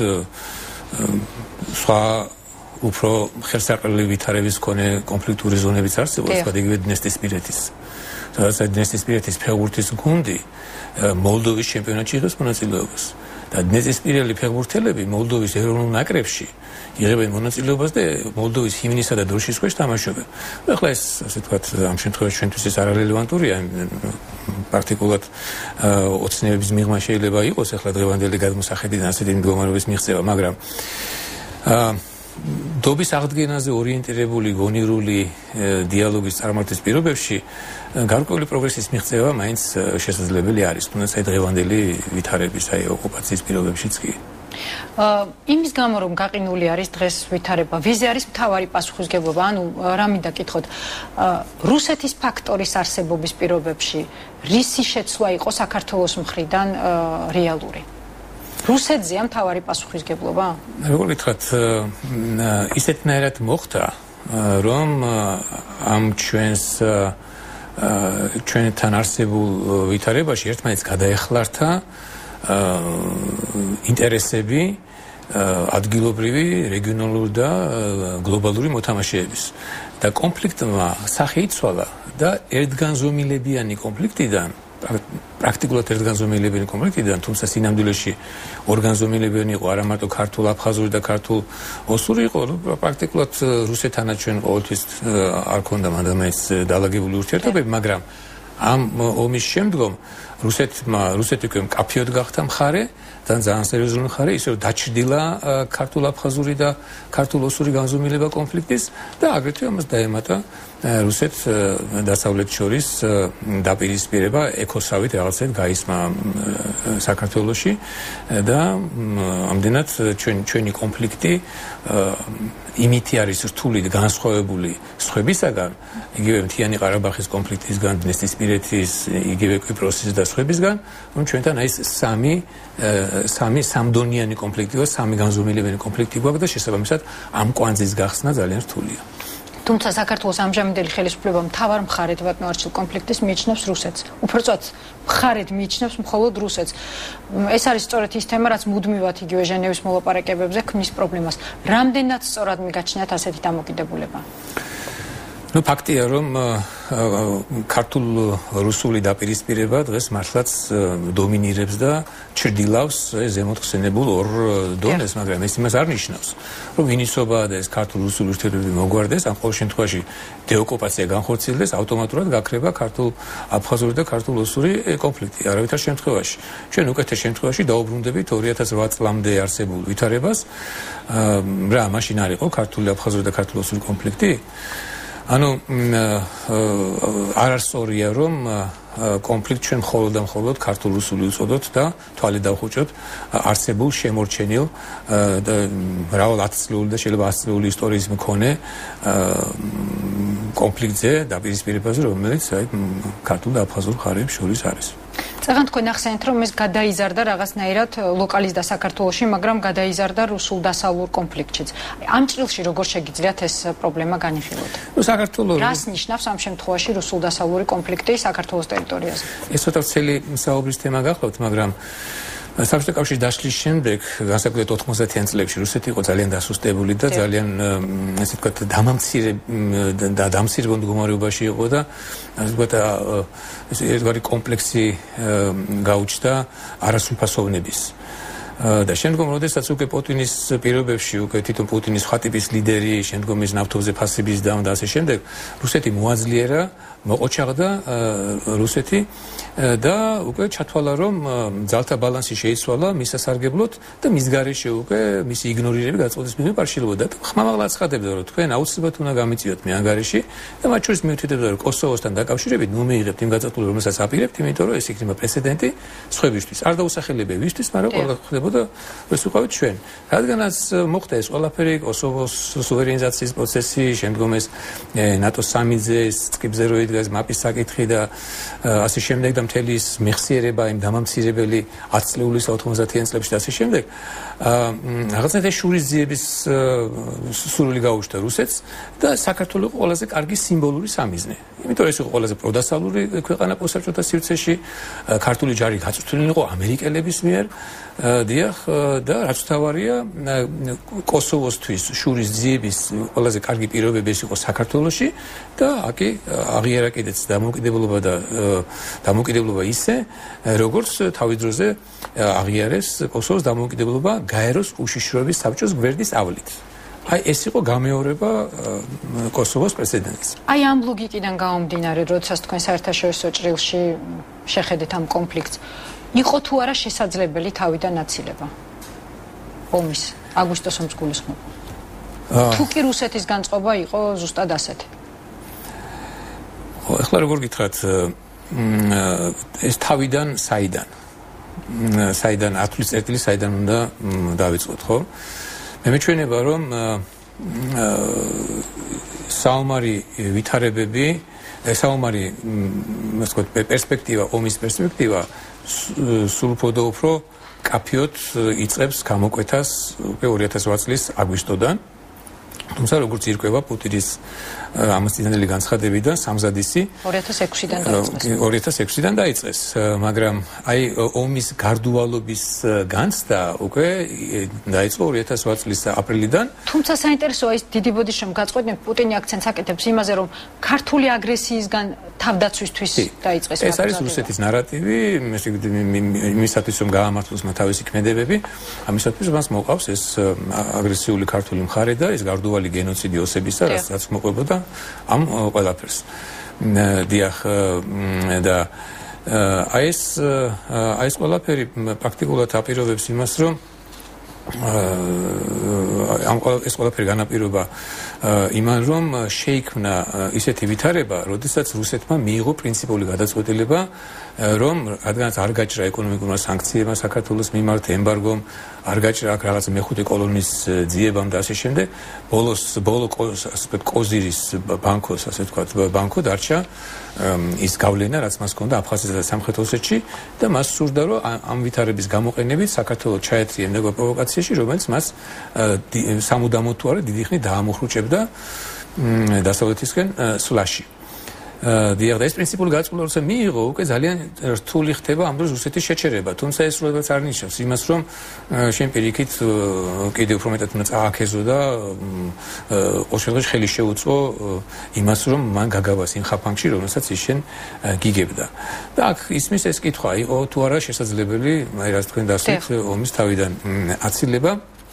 სხვა უფრო ხელსაყრელი ვითარების მქონე კონფლიქტური ზონებიც არსებობს სხვა იგივე დნესტისპირეთის სადაც დნესტისპირეთის ფეხბურთის გუნდი მოლდოვის ჩემპიონატში იღებს მონაწილეობას და დნესტისპირელი ფეხბურთელები მოლდოვის ეროვნულ ნაკრებში იღებენ მონაწილეობას და მოლდოვის ჰიმნისა და დროშის ქვეშ თამაშობენ. ახლა ეს ასე ვთქვათ ამ შემთხვევაში ჩვენთვის ეს არარელევანტურია პრაქტიკულად ოცნებების მიღმა შეიძლება იყოს ახლა დღევანდელი გადმოსახედიდან ასეთი მდგომარეობის მიღწევა, მაგრამ დობის აღდგენაზე ორიენტირებული გონივრული დიალოგის წარმართის პირობებში გარკვეული პროგრესის მიღწევა მაინც შესაძლებელი არის, თუნდაც აი დღევანდელი ვითარების აი ოკუპაციის პირობებშიც კი. იმის გამო რომ გაყინული არის დღეს ვითარება, ვიზე არის მთავარი პასუხისმგებლობა, ანუ რა მინდა კითხოთ, რუსეთის ფაქტორის არსებობის პირობებში რისი შეცვლა იყო საქართველოს მხრიდან რეალური? რუსეთზეა მთავარი პასუხისმგებლობა? როგორ გითხრათ, ისეთნაირად მოხდა, რომ ამ ჩვენთან არსებულ ვითარებაში ერთმანეთს გადაეხლართა ინტერესები ადგილობრივი, რეგიონალური და გლობალური მოთამაშეების და კონფლიქტმა სახე იცვალა და ერთგანზომილებიანი კონფლიქტიდან პრაქტიკულად ერთგანზომილებიანი კონფლიქტიდან, თუმცა სინამდვილეში ორგანზომილებიანი იყო არა მარტო ქართულ-აფხაზური და ქართულ-ოსური იყო, პრაქტიკულად რუსეთთანაც ჩვენ ყოველთვის არ ქონდა მანდ-ამაინც დაალაგებული ურთიერთობები, მაგრამ ამ ომის შემდგომ რუსეთი უკვე მკაფიოდ გახდა მხარე და ძალიან სერიოზული მხარე, ისე რომ დაჩრდილა ქართულ-აფხაზური და ქართულ-ოსური განზომილება კონფლიქტის და აგრეთვე ამას დაემატა რუსეთს დასავლეთ შორის დაპირისპირება ეკოსავით რაღაცეთ გაისმა საქართველოში და ამდენად ჩვენი კონფლიქტი იმითი არის რთული და განსხვავებული სხვებისაგან, იგივე მთიანი ყარაბაღის კონფლიქტისგან, დნესტისპირეთის, იგივე კვიპროსის და სხვებისგან, რომ ჩვენთან აი სამდონიანი კონფლიქტი და სამი განზომილებიანი კონფლიქტი გვაქვს და შესაბამისად ამ კვანძის გახსნა ძალიან რთულია. თუმცა საქართველოს ამჟამინდელი ხელისუფლება მთავარ მხარედ ვაკნოარჩილ კონფლიქტის მიიჩნევს რუსეთს. უბრალოდ მხარედ მიიჩნევს მხოლოდ რუსეთს. ეს არის სწორედ ის თემა, რაც მუდმივად იგივე ჟენევის მოლაპარაკებებზე ქმნის პრობლემას. რამდენად სწორად მიგაჩნიათ ასეთი დამოკიდებულება? Ну, фактია, რომ ქართულ-რუსული დაპირისპირება დღეს მართლაც დომინირებს და ჩრდილავს ზემოთ ხსენებულ ორ დონეს, მაგრამ ეს იმას არ ნიშნავს, რომ ვინიცობა და ეს ქართულ-რუსული ურთიერთობები მოგვარდეს, ამ ყოველ შემთხვევაში დეოკუპაცია განხორციელდეს, ავტომატურად გაქრება ქართულ-აფხაზური და ქართულ-ოსური კონფლიქტი. არავითარ შემთხვევაში. ჩვენ უკეთეს შემთხვევაში დაუბრუნდებით 2008 წლამდე არსებულ ვითარებას, რა მაშინ არ იყო ქართულ-აფხაზური და ქართულ-ოსური კონფლიქტი? ანუ არასწორია რომ კონფლიქტ ჩვენ მხოლოდ და მხოლოდ ქართულ-რუსული უწოდოთ და თვალე დავხუჭოთ არსებულ შემორჩენილ და მრავალ ათწლეული და შეიძლება 100 წლეული ისტორიის მქონე კონფლიქტზე დაპირისპირებაზე, რომელიც აი ქართულ და აფხაზურ მხარეებს შორის არის. წაღან თქვენ ახსენეთ, რომ ეს გადაიზარდა რაღაცნაირად ლოკალიზდა საქართველოში, მაგრამ გადაიზარდა რუსულ-დასავლურ კონფლიქტშიც. ამ ჭრილში როგორ შეგიძლიათ ეს პრობლემა განიხილოთ? რას ნიშნავს ამ შემთხვევაში რუსულ-დასავლური კონფლიქტი საქართველოს ტერიტორიაზე? ეს ცოტა ვრცელი საუბრის თემა გახლავთ, მაგრამ საბჭოთა კავშირის დაშლის შემდეგ, განსაკუთრებით 90-იან წლებში, რუსეთი იყო ძალიან დასუსტებული და ძალიან, ასე ვთქვათ, დამცირებულ მდგომარეობაში იყო და ასე ვთქვათ, ერთგვარი კომპლექსი გაუჩნდა არასრულფასოვნების. და შემდგომ, როდესაც უკვე პუტინის პირობებში, უკვე თვითონ პუტინის სხვა ტიპის ლიდერი, შემდგომ ის ნავთობზე ფასების და ასე შემდეგ, რუსეთი მოაძლიერა, მოყოჩაღდა რუსეთი და უკვე ჩათვალა, რომ ძალთა ბალანსი შეიცვალა მის სასარგებლოდ და მის გარეშე უკვე მისი იგნორირება გაწყვეტის მიხედვით პარშილობოდა. ხმამაღლა აცხადებდა, რომ თქვენ აუცილებლად უნდა გამიწიოთ მე ანგარიში და მათ შორის მიუთითებდა, რომ კოსოვოსთან დაკავშირებით ნუ მიიღებთ იმ გაწყვეტილებას, რომელსაც აპირებთ, იმიტომ რომ ეს იქნება პრეცედენტი სხვებისთვის. არ დაუსახელებია ვისთვის, მაგრამ ყველა ხდებოდა ეს უყავით ჩვენ. რადგანაც მოხდა ეს ყველაფერი, კოსოვოს სუვერენიზაციის პროცესი, შემდგომ ეს ნატოს სამიძე, წკიბზე იდგა ეს მაპის საკითხი და ასე შემდეგ და მთელი ის მეხსიერება იმ დამამცირებელი 10 წლეულის 90-იან წლებში და ასე შემდეგ რაღაცნაირად შურისძიების სურვილი გაუჩნდა რუსეთს და საქართველოს იყო ყველაზე კარგი სიმბოლური სამიზნე. იმიტომ ეს იყო ყველაზე პროდასალური ქვეყანა პოსტსაბჭოთა სივრცეში, ქართული ჯარი გაწვრთნილი იყო ამერიკელების მიერ, დიახ, და რაც თავარია, კოსოვოსთვის შურისძიების ყველაზე კარგი პირობები ეს იყო საქართველოში და აკი აღიარა კიდეც დამოუკიდებლობა ისე, როგორც თავის დროზე აღიარეს კოსოვოს დამოუკიდებლობა გაეროს უშიშროების საბჭოს გვერდის ავლით. აი ეს იყო გამეორება კოსოვოს პრეცედენტის. აი ამ ლოგიკიდან გამომდინარე, როდესაც თქვენ საერთაშორისო ჭრილში შეხედეთ ამ კონფლიქტს, იყო თუ არა შესაძლებელი თავიდან აცილება ომის აგვისტოს ომის გულისხმობა? თუ კი რუსეთის განწყობა იყო ზუსტად ასეთი. ხო, ახლა როგორ გითხრათ, ეს თავიდან საიდან 10 წლის წერტილი საიდან უნდა დავიწყოთ, ხო? მე მეჩვენება, რომ საომარი ვითარებები, საომარი, ასე ვთქვათ, პერსპექტივა, ომის პერსპექტივა სულ უფრო კაფიოდ იწყებს გამოკვეთას უკვე 2008 წლის აგვისტოდან. თუმცა როგორც ირკვევა პუტინის ამასწინებელი განცხადებიდან სამზადისი 2006-დან დაიწყეს, მაგრამ აი ომის გარდუვალობის განცდა უკვე დაიწყო 2008 წლის აპრილიდან. თუმცა საინტერესოა ის დიდი ბოდიში რომ გაწყვეტენ პუტინი აქცენტს აკეთებს იმაზე რომ ქართული აგრესიისგან თავდაცვისთვის დაიწყეს. ეს არის რუსეთის ნარატივი, იმისათვის რომ გაამართლოს მათ თავისი ქმედებები, ამისათვის მას მოყავს ეს აგრესიული ქართული მხარე და ეს გარდუვალი გენოციდი ოსებისა, რაც მოყვებოდა ამ ყველაფერს. დიახ, და აი ეს ყველაფერი პრაქტიკულად აპირობებს იმას, რომ ეს ყველაფერი განაპირობა იმან, რომ შეიქმნა ისეთი ვითარება, როდესაც რუსეთმა მიიღო პრინციპული გადაწყვეტილება, რომ რადგანაც არ გაჭრა ეკონომიკურმა სანქციებმა საქართველოს მიმართ, ემბარგომ, არ გაჭრა აქ რაღაც მეხუთე კოლონის ძიებამ და ასე შემდეგ, ბოლო კოზირის ბანკოს, ასე ვთქვათ, ბანკო დარჩა ის გავლენა, რაც მას ჰქონდა აფხაზეთსა და სამხრეთ ოსეთში და მას სურდა, რომ ამ ვითარების გამოყენებით საქართველოს ჩაეწია იმდენად პროვოკაციაში, რომელიც მას სამუდამოდ თუ არა დიდი ხნით დაამოხრუჭებდა დასავლეთისკენ სვლაში. დიახ, და ეს პრინციპული გადაწყვეტილება როცა მიიღო, უკვე ძალიან რთული ხდება ამ დროს რუსეთის შეჩერება. თუმცა ეს სრულიად არ ნიშნავს იმას, რომ შენ პირიქით კიდევ უფრო მეტად უნდა წააქეზო და ყოველდღე ხელი შეუწყო იმას, რომ მან გაგავას იმ ხაფანგში, რომელსაც ის შენ გიგებდა. და აქ ისმის ეს კითხვა, იყო თუ არა შესაძლებელი, აი რაც თქვენ დასვით, ომის თავიდან აცილება.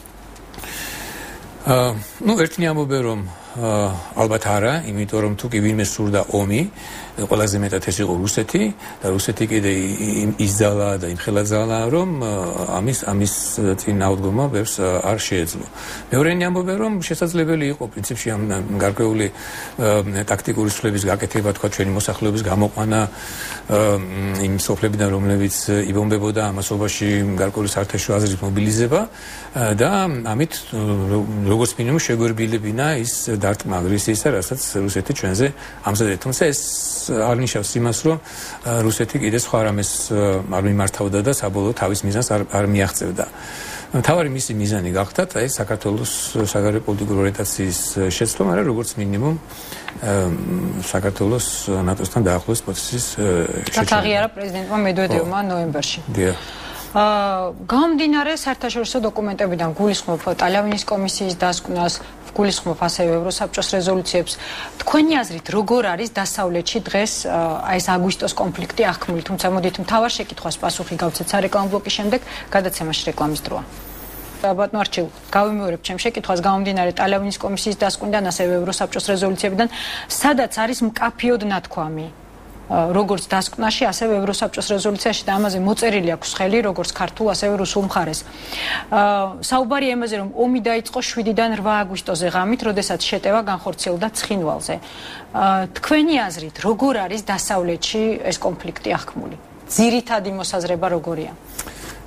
ერთნი ამბობენ, რომ ალბათ არა, იმიტომ რომ თუ კი ვინმე სურდა ომი, ყველაზე მეტად ეს იყო რუსეთი და რუსეთი კიდე ისძალა და იმხელაძალა, რომ ამის წინ აუდგომა ბევრს არ შეეძლო. მეორენი ამბობენ, რომ შესაძლებელი იყო პრინციპში ამ გარკვეული ტაქტიკური სვლების გაკეთება, თქვა ჩვენი მოსახლეობის გამოყვანა იმ სოფლებიდან, რომლებიც იბომბებოდა, ამასობაში გარკვეული საერთაშორისო აზრის მობილიზება და ამით როგორც მინიმუმ შეგვერბილებინა ის დარტყმა აგრესიისა, რასაც რუსეთი ჩვენზე ამზადებს. თუმცა ეს არ ნიშნავს იმას, რომ რუსეთი კიდე სხვა რამეს არ მიმართავდა და საბოლოო თავის მიზანს არ მიაღწევდა. მთავარი მისი მიზანი გახდათ აი საქართველოს საგარეო პოლიტიკური ორიენტაციის შეცვლა, მაგრამ როგორც მინიმუმ საქართველოს ნატოსთან დაახლოების პროცესის შეჩერება. აღიარა პრეზიდენტმა მედვედევმა ნოემბერში. დიახ. გამომდინარე საერთაშორისო დოკუმენტებიდან გულისხმობ ტალავინის კომისიის დასკვნას, გულისხმობ ასევე ევროსაბჭოს რეზოლუციებს. თქვენი აზრით, როგორ არის დასავლეთში დღეს აი ეს აგვისტოს კონფლიქტი აღქმული? თუმცა მოდით მთავარ შეკითხვას პასუხი გავცეთ სარეკლამო ბლოკის შემდეგ, გადაცემაში რეკლამის დროა. ბატონო არჩილ, გავიმეორებ ჩემს შეკითხვას გამომდინარე ტალავინის კომისიის დასკვნიდან, ასევე ევროსაბჭოს რეზოლუციებიდან, სადაც არის მკაფიოდ ნათქვამი როგორც დასკვნაში, ასევე ევროსაბჭოს რეზოლუციაში და ამაზე მოწერილი აქვს ხელი, როგორც ქართულ, ასევე რუსულ მხარეს. საუბარია იმაზე, რომ ომი დაიწყო 7-დან 8 აგვისტოზე ღამით, როდესაც შეტევა განხორციელდა ცხინვალზე. თქვენი აზრით, როგორ არის დასავლეთში ეს კონფლიქტი აღქმული? ძირითადი მოსაზრება როგორია?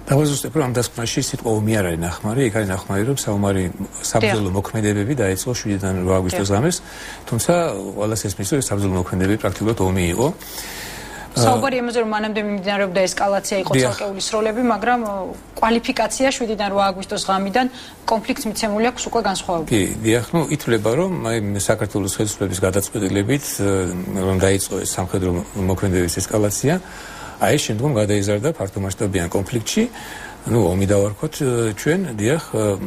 დავაზუსტებ, რომ ამ დასკვნაში სიტყვა ომი არ არის ნახმარი, იქ არის ნახმარი, რომ საომარი საბრძოლო მოქმედებები დაიწყო 7-დან 8 აგვისტოს ღამეს, თუმცა ყველას ესმის, რომ საბრძოლო მოქმედებები პრაქტიკულად ომი იყო. საუბარი იმაზე, რომ მანამდე მიმდინარეობდა ესკალაცია, იყო ცალკეული სროლები, მაგრამ კვალიფიკაცია 7-დან 8 აგვისტოს ღამიდან კონფლიქტს მიცემული აქვს უკვე განსხვავებული. კი, დიახ, ითვლება, რომ საქართველოს ხელისუფლების გადაწყვეტილებით, რომ დაიწყო ეს სამხედრო მოქმედების ესკალაცია, აი შემდგომ გადაიზარდა ფართომასშტაბიან კონფლიქტში, ომი დავარქვათ ჩვენ, დიახ,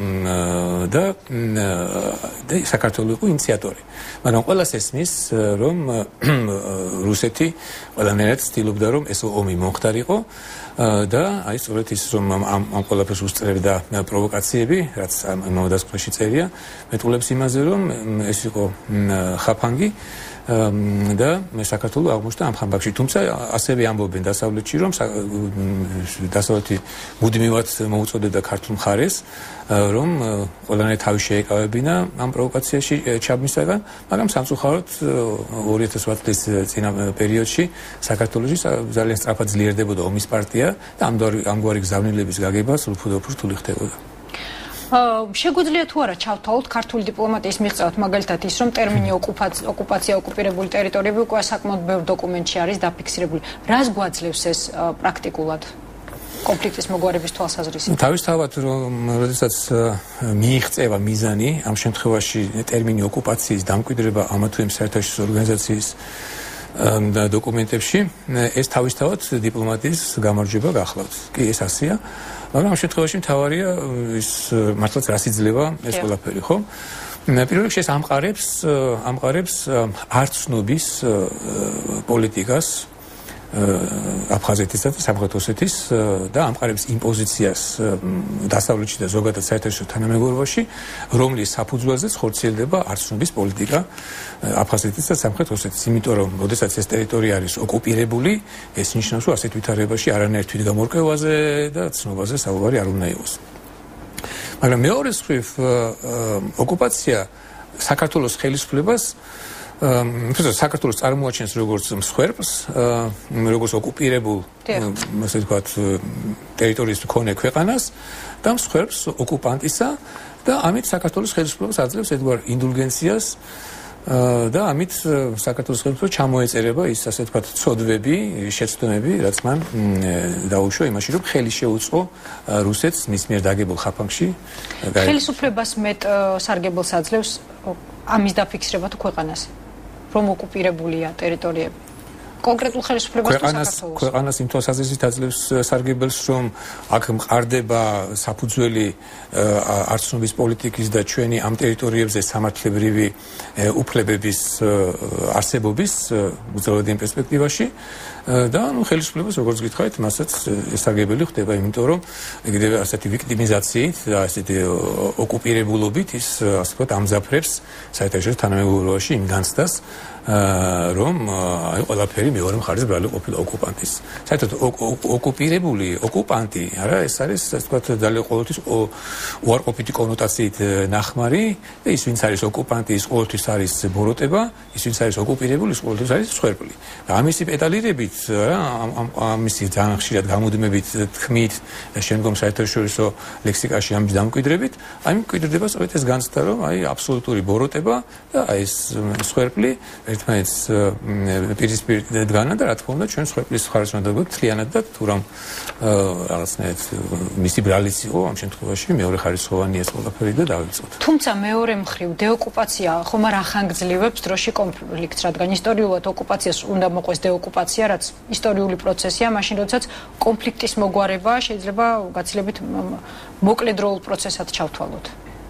და საქართველო იყო ინიციატორი. მაგრამ ყველას ესმის, რომ რუსეთი ყველანაირად ცდილობდა, რომ ეს ომი მომხდარიყო და აი სწორედ ის, რომ ამ ყველაფერს უსწრებდა პროვოკაციები, რაც ამ დასკვნაში წერია, მეტყულებს იმაზე, რომ ეს იყო ხაფანგი და საქართველო აღმოჩნდა ამ ხამბაქში. თუმცა ასევე ამბობენ დასავლეთში, რომ დასავლეთი მუდმივად მოუწოდებდა ქართულ მხარეს, რომ ყველანაირად თავი შეეკავებინა ამ პროვოკაციაში ჩაბმისაგან, მაგრამ სამწუხაროდ 2008 წლის წინა პერიოდში საქართველოში ძალიან სწრაფად ძლიერდებოდა ომის პარტია და ამგვარი გზავნილების გაგება სრულფუდო რთული ხდებოდა. შეგვიძლია თუ არა ჩავთვალოთ ქართული დიპლომატიის მიღწევათ, მაგალითად ის, რომ ტერმინი ოკუპაცია, ოკუპირებული ტერიტორიები უკვე საკმაოდ ბევრ დოკუმენტში არის დაფიქსირებული. რას გვაძლევს ეს პრაქტიკულად კონფლიქტის მოგვარების თვალსაზრისით? თავისთავად, რომ როდესაც მიიღწევა მიზანი, ამ შემთხვევაში ტერმინი ოკუპაციის დამკვიდრება ამა თუ იმ საერთაშორისო ორგანიზაციის დოკუმენტებში, ეს თავისთავად დიპლომატიის გამარჯვება გახლავთ. კი, ეს ასეა. მაგრამ ამ შემთხვევაში მთავარია ის მართლაც რას იძლევა ეს ყველაფერი, ხო? პირველ რიგში ეს ამყარებს არცნობის პოლიტიკას აფხაზეთისა და სამხრეთ ოსეთის და ამყარებს იმპოზიციას დასავლეთში და ზოგადად საერთაშორისო თანამეგობრობაში, რომლის საფუძველზეც ხორციელდება არცნობის პოლიტიკა აფხაზეთის და სამხრეთ ოსეთის. იმიტომ რომ, როდესაც ეს ტერიტორია არის ოკუპირებული, ეს ნიშნავს, რომ ასეთ ვითარებაში არანაირ თვითგამორკვევაზე და ცნობაზე საუბარი არ უნდა იყოს. მაგრამ მეორე მხრივ, ოკუპაცია საქართველოს ხელისუფლებას საქართველოს წარმოაჩენს როგორც მსხვერპლს, როგორც ოკუპირებულ, ასე ვთქვათ, ტერიტორიის მქონე ქვეყანას და მსხვერპლს ოკუპანტისა და ამით საქართველოს ხელისუფლებას აძლევს ერთგვარ ინდულგენციას და ამით საქართველოს ხელისუფლებას ჩამოეწერება ის, ასე ვთქვათ, ცოდვები, შეცდომები, რაც მან დაუშვა იმაში, რომ ხელი შეუწყო რუსეთს მის მიერ დაგებულ ხაფანგში. ხელისუფლებას მეტ სარგებელს აძლევს ამის დაფიქსირება თუ ქვეყანას? რომ ოკუპირებულია ტერიტორიები. კონკრეტულ ხელისუფლებას საქართველოს. ქვეყანას იმ თვალსაზრისით აძლევს სარგებელს, რომ აქ მყარდება საფუძველი არცნობის პოლიტიკის და ჩვენი ამ ტერიტორიებზე სამართლებრივი უფლებების არსებობის უძრავადიან პერსპექტივაში და ხელისუფლებას როგორც გითხარით, მასაც სარგებელი ხდება, იმიტომ რომ ეგრევე ასეთი ვიქტიმიზაციით და ასეთი ოკუპირებულობით ის ასე ვთქვათ ამძაფრებს საერთაშორისო თანამეგობრობაში იმ განცდას, რომ აი ყველაფერი მეორე მხარეს ბრალი ყოფილა ოკუპანტის. საერთოდ ოკუპირებული ოკუპანტი, არა, ეს არის ასე ვთქვათ ძალიან ყოველთვის უარყოფითი კონოტაციით ნახმარი და ის ვინც არის ოკუპანტი, ის ყოველთვის არის ბოროტება, ის ვინც არის ოკუპირებული, ის ყოველთვის არის მსხვერპლი. და ამისი პედალირებით, რა, ამისი ძალიან ხშირად გამუდმებით თქმით და შემდგომ საერთაშორისო ლექსიკაში ამის დამკვიდრებით, აი მკვიდრდება სწორედ ეს განცდა, რომ აი აბსოლუტური ბოროტება და აი ეს მსხვერპლი ერთმანეთს პირისპირ დგანა და რა თქმა უნდა ჩვენ მსხვერპლის მხარეს უნდა დავდგოთ მთლიანად და თუ რომ რაღაცნაირად მისი ბრალიც იყო ამ შემთხვევაში მეორე ხარისხოვანი ეს ყველაფერი და დავიწყოთ. თუმცა მეორე მხრივ დეოკუპაცია ხომ არ ახანგრძლივებს დროში კონფლიქტს, რადგან ისტორიულად ოკუპაციას უნდა მოყვეს დეოკუპაცია, რაც ისტორიული პროცესია, მაშინ როდესაც კონფლიქტის მოგვარება შეიძლება გაცილებით მოკლედროულ პროცესად ჩავთვალოთ.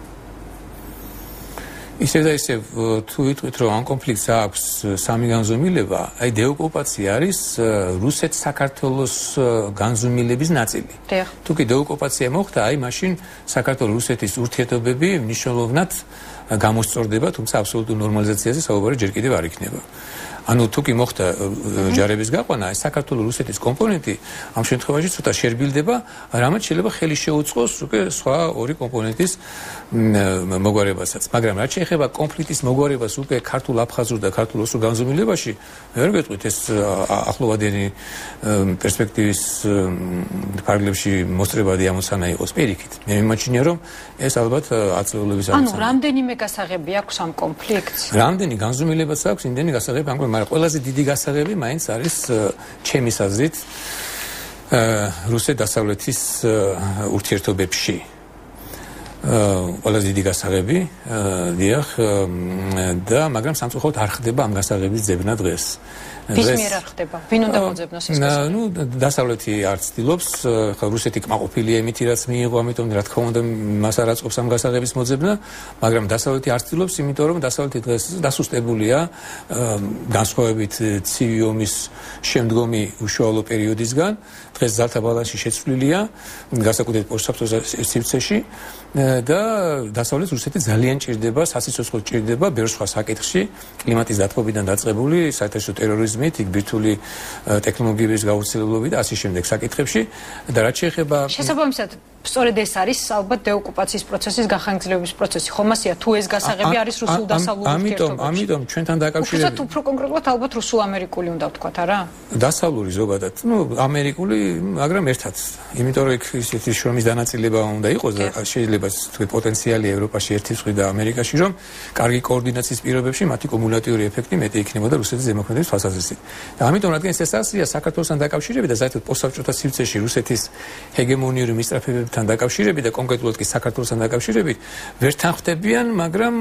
ისევ და ისევ თუ ვიტყვით, რომ ამ კონფლიქტს აქვს სამი განზომილება, აი დეოკუპაცია არის რუსეთ-საქართველოს განზომილების ნაწილი. თუ კი დეოკუპაცია მოხდა, აი მაშინ საქართველოს-რუსეთის ურთიერთობები მნიშვნელოვნად გამოსწორდება, თუმცა აბსოლუტურ ნორმალიზაციაზე საუბარი ჯერ კიდევ არ იქნება. ანუ თუ კი მოხდა ჯარების გაყვანა, ეს საქართველოს-რუსეთის კომპონენტი ამ შემთხვევაში ცოტა შერბილდება, რამაც შეიძლება ხელი შეუწყოს უკვე სხვა ორი კომპონენტის მოგვარებასაც. მაგრამ რაც შეეხება კონფლიქტის მოგვარებას უკვე ქართულ-აფხაზურ და ქართულ-ოსურ განზომილებაში, მე ვერ გეტყვით ეს ახლოვადიანი პერსპექტივის ფარგლებში მოსწრებადი ამოცანა იყოს პირიქით. მე მიმაჩნია, რომ ეს ალბათ აწლეულების ამოცანა. ანუ რამდენიმე გასაღები აქვს ამ კონფლიქტს? რამდენი განზომილებაც აქვს, იმდენი გასაღები ამ მაგრამ ყველაზე დიდი გასაღები მაინც არის ჩემის აზრით რუსეთ-დასავლეთის ურთიერთობებში. ყველაზე დიდი გასაღები, დიახ, და მაგრამ სამწუხაროდ არ ხდება ამ გასაღების ძებნა დღეს. ვის მიერ არ ხდება? ვინ უნდა მოძებნოს ეს გასაღები? ნუ დასავლეთი არ ცდილობს, ხა რუსეთი კმაყოფილია იმითი რაც მიიღო, ამიტომ რა თქმა უნდა მას არ აწყობს ამ გასაღების მოძებნა, მაგრამ დასავლეთი არ ცდილობს, იმიტომ რომ დასავლეთი დღეს დასუსტებულია განსხვავებით ცივი ომის შემდგომი უშუალო პერიოდისგან, დღეს ძალთა ბალანსი შეცვლილია, განსაკუთრებით პოსტსაბჭოთა სივრცეში და დასავლეთ რუსეთი ძალიან ჭირდება, სასიცოცხლო ჭირდება ბევრ სხვა საკითხში, კლიმატის დათბობიდან დაწყებული, საერთაშორისო ტერორიზმით, ბირთვული ტექნოლოგიების გავრცელებლობით და ასე შემდეგ საკითხებში და რაც შეეხება შესაბამისად სწორედ ეს არის ალბათ დეოკუპაციის პროცესის გახანგრძლივების პროცესი. ხომ ასეა თუ ეს გასაღები არის რუსულ-დასავლურ ურთიერთობებში? ამიტომ ჩვენთან დაკავშირებით უფრო კონკრეტულად ალბათ რუსულ-ამერიკული უნდა ვთქვათ, არა? დასავლური ზოგადად, ამერიკული, მაგრამ ერთად. იმიტომ რომ ისეთი შრომის დანაწილება უნდა იყოს და შეიძლება თქვი პოტენციალი ევროპაში ერთი მსხვილი და ამერიკაში, რომ კარგი კოორდინაციის პირობებში მათი კუმულატიური ეფექტი მეტი იქნებოდა რუსეთის ზემოქმედების თვალსაზრისით. და ამიტომ რადგან ეს ასია საქართველოსთან დაკავშირებით და საერთოდ პოსტსაბჭოთა სივრცეში რუსეთის ჰეგემონიური მისწრაფებებთან დაკავშირებით და კონკრეტულად კი საქართველოსთან დაკავშირებით ვერ თანხმდებიან, მაგრამ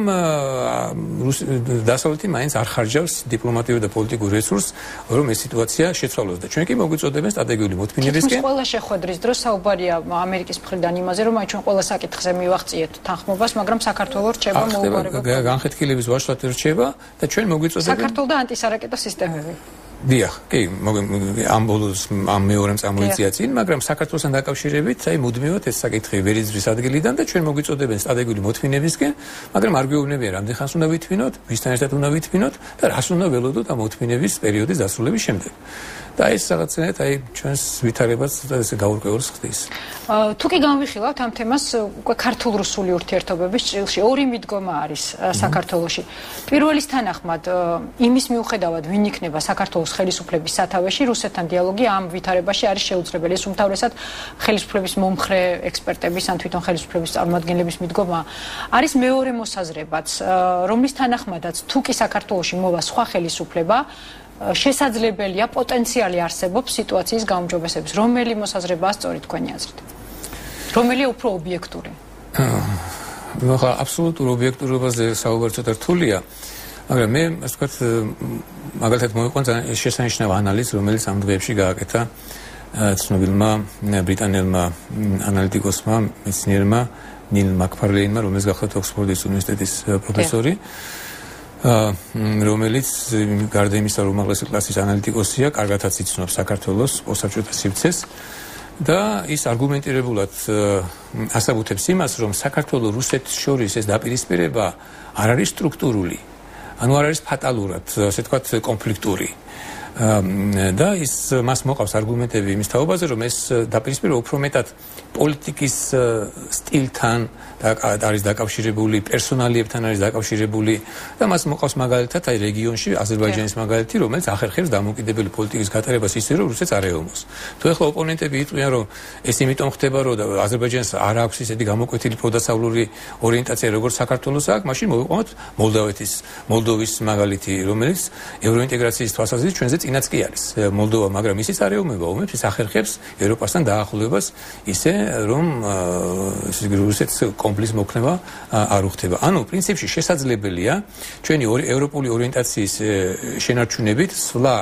დასავლეთი მაინც არ ხარჯავს დიპლომატიურ და პოლიტიკურ რესურსს, რომ ეს სიტუაცია შეცვალოს და ჩვენ კი მოგვიწოდებენ სტრატეგიული მოთმინებისკენ. ყველა შეხვედრის დროს საუბარია ამერიკის მხრიდან იმაზე, რომ აი ჩვენ ყველა საკითხზე მივახციეთ თანხმობას, მაგრამ საქართველოს რჩება მოუყარება. განხეთქილების ვაშლად რჩება და ჩვენ მოგვიწოდებენ საქართველოს და ანტისარაკეტო სისტემები. დიახ, კი, ამ ბოლოს ამ მეორემ წამოიწია წინ, მაგრამ საქართველოსთან დაკავშირებით, აი მუდმივად ეს საკითხი ვერ იზრის ადგილიდან და ჩვენ მოგვიწოდებენ სტრატეგიული მოთმინებისკენ, მაგრამ არ გვეუბნებიან რამდენ ხანს უნდა ვითმინოთ, ვისთან ერთად უნდა ვითმინოთ და რას უნდა ველოდოთ ამ მოთმინების პერიოდის დასრულების შემდეგ. და ეს რაღაცნაირად აი ჩვენს ვითარებას ესე გაურკვევლს ხდის. თუ კი განვიხილავთ ამ თემას უკვე ქართულ-რუსული ურთიერთობების ჭრილში ორი მიდგომა არის საქართველოში. პირველის თანახმად იმის მიუხედავად ვინ იქნება საქართველოს ხელისუფლების სათავეში, რუსეთთან დიალოგი ამ ვითარებაში არის შეუძლებელი. ეს უმთავრესად ხელისუფლების მომხრე ექსპერტების ან თვითონ ხელისუფლების წარმომადგენლების მიდგომა არის. მეორე მოსაზრებაც, რომლის თანახმადაც თუ კი საქართველოში მოვა სხვა ხელისუფლება, შესაძლებელია პოტენციალი არსებობს სიტუაციის გაუმჯობესების. რომელი მოსაზრებაა სწორი თქვენი აზრით? რომელია უფრო ობიექტური? ხა აბსოლუტურ ობიექტურობაზე საუბარი ცოტა რთულია, მაგრამ მე ასე ვთქვათ, მაგალითად მოვიყვანს შესანიშნავ ანალიზს, რომელიც ამ დღეებში გააკეთა ცნობილმა ბრიტანელმა ანალიტიკოსმა, მეცნიერმა ნილ მაკფარლეინმა, რომელიც გახლავთ ოქსფორდის უნივერსიტეტის პროფესორი. რომელიც გარდა იმისა, რომ უმაღლესი კლასის ანალიტიკოსია, კარგადაც იცნობს საქართველოს პოსტსაბჭოთა სივრცეს და ის არგუმენტირებულად ასაბუთებს იმას, რომ საქართველოს რუსეთს შორის ეს დაპირისპირება არ არის სტრუქტურული, ანუ არ არის ფატალურად, ასე ვთქვათ, კონფლიქტური. და ის მას მოყავს არგუმენტები იმის თაობაზე, რომ ეს დაპირისპირება უფრო მეტად პოლიტიკის სტილთან არის დაკავშირებული, პერსონალიებთან არის დაკავშირებული და მას მოყავს მაგალითად აი რეგიონში აზერბაიჯანის მაგალითი, რომელიც ახერხებს დამოუკიდებელი პოლიტიკის გატარებას ისე, რომ რუსეთს არ ეომოს. თუ ეხლა ოპონენტები იტყვიან, რომ ეს იმიტომ ხდება, რომ აზერბაიჯანს არ აქვს ისეთი გამოკვეთილი პროდასავლური ორიენტაცია, როგორც საქართველოს აქვს, მაშინ მოვიყვანოთ მოლდოვის მაგალითი, რომელიც ევროინტეგრაციის თვალსაზრისით ჩვენზე წინაც კი არის. მოლდოვა, მაგრამ ისიც არ ეომება ომებს, ის ახერხებს ევროპასთან დაახლოებას ისე, რომ რუსეთს კომპლის მოქნება არ უხდება. ანუ პრინციპში შესაძლებელია ჩვენი ევროპული ორიენტაციის შენარჩუნებით სვლა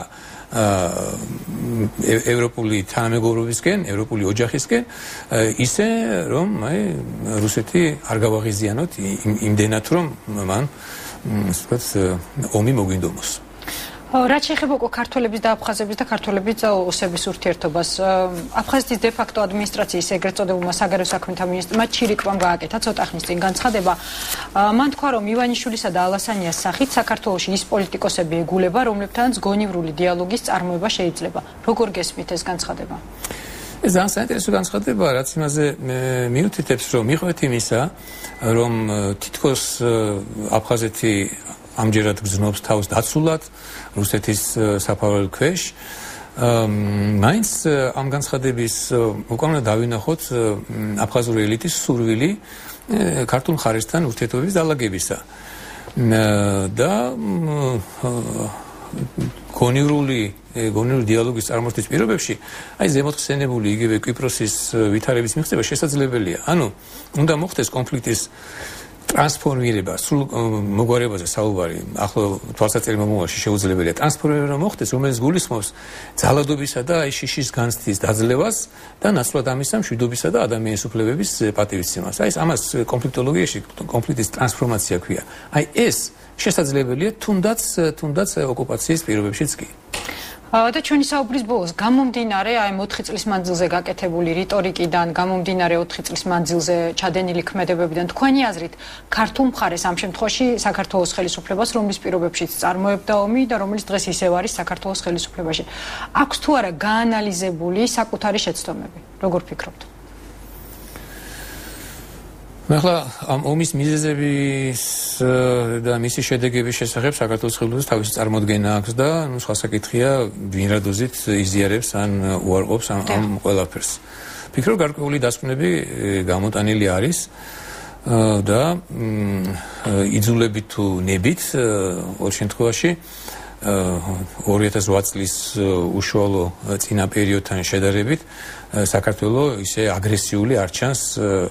ევროპული თანამეგობრობისკენ, ევროპული ოჯახისკენ, ისე რომ აი რუსეთი არ გავაღიზიანოთ იმდენად, რომ მან ასე ვთქვათ ომი მოგვინდომოს. რაც შეეხება უკვე ქართველების და აფხაზების და ქართველების და ოსების ურთიერთობას, აფხაზეთის დე-ფაქტო ადმინისტრაციის ეგრეთ წოდებულმა საგარეო საქმეთა მინისტრმა ჩირიკვამ გააკეთა ცოტა ხნის წინ განცხადება. მან თქვა, რომ ივანიშვილისა და ალასანიას სახით საქართველოში ის პოლიტიკოსები ეგულება, რომლებთანაც გონივრული დიალოგის წარმოება შეიძლება. როგორ გესმით ეს განცხადება? ეს ძალიან საინტერესო განცხადებაა, რაც იმაზე მიუთითებს, რომ მიხვდეთ იმისა, რომ თითქოს აფხაზეთი ამჯერად გრძნობს თავს დაცულად რუსეთის საფაველო ქვეშ. მაინც ამ განცხადების უკვე უნდა დავინახოთ აფხაზური ელიტის სურვილი ქართულ მხარესთან ურთიერთობების დალაგებისა. და გონივრული დიალოგის წარმოსთვის პირობებში, აი ზემოთ ხსენებული იგივე კვიპროსის ვითარების მიღწევა შესაძლებელია. ანუ უნდა მოხდეს კონფლიქტის ტრანსფორმირება, სულ მოგვარებაზე საუბარი, ახლა თვალსაჩინო მომავალში შეუძლებელია ტრანსფორმირება მოხდეს, რომელიც გულისხმობს ძალადობისა და აი შიშის განცდის დაძლევას და ნაცვლად ამისა მშვიდობისა და ადამიანის უფლებების პატივისცემას. აი ამას კონფლიქტოლოგიაში კონფლიქტის ტრანსფორმაცია ქვია. აი ეს შესაძლებელია თუნდაც ოკუპაციის პირობებშიც კი. და ჩვენი საუბრის ბოლოს გამომდინარე აი 4 წლის მანძილზე გაკეთებული რიტორიკიდან, გამომდინარე 4 წლის მანძილზე ჩადენილი ქმედებებიდან, თქვენი აზრით ქართულ მხარეს ამ შემთხვევაში საქართველოს ხელისუფლებას, რომლის პირობებშიც წარმოებდა ომი და რომელიც დღეს ისევ არის საქართველოს ხელისუფლებაში, აქვს თუ არა გაანალიზებული საკუთარი შეცდომები? როგორ ფიქრობთ? ახლა ამ ომის მიზეზების და მისი შედეგების შესახებ საქართველოს ხელისუფლებას თავისი წარმოდგენა აქვს და ნუ სხვა საკითხია ვინ რა დოზით იზიარებს ან უარყოფს ამ ყველაფერს. ფიქრობ გარკვეული დასკვნები გამოტანილი არის და იძულებით თუ ნებით ორ შემთხვევაში 2008 წლის უშუალო წინა პერიოდთან შედარებით საქართველოს ისე აგრესიული არ ჩანს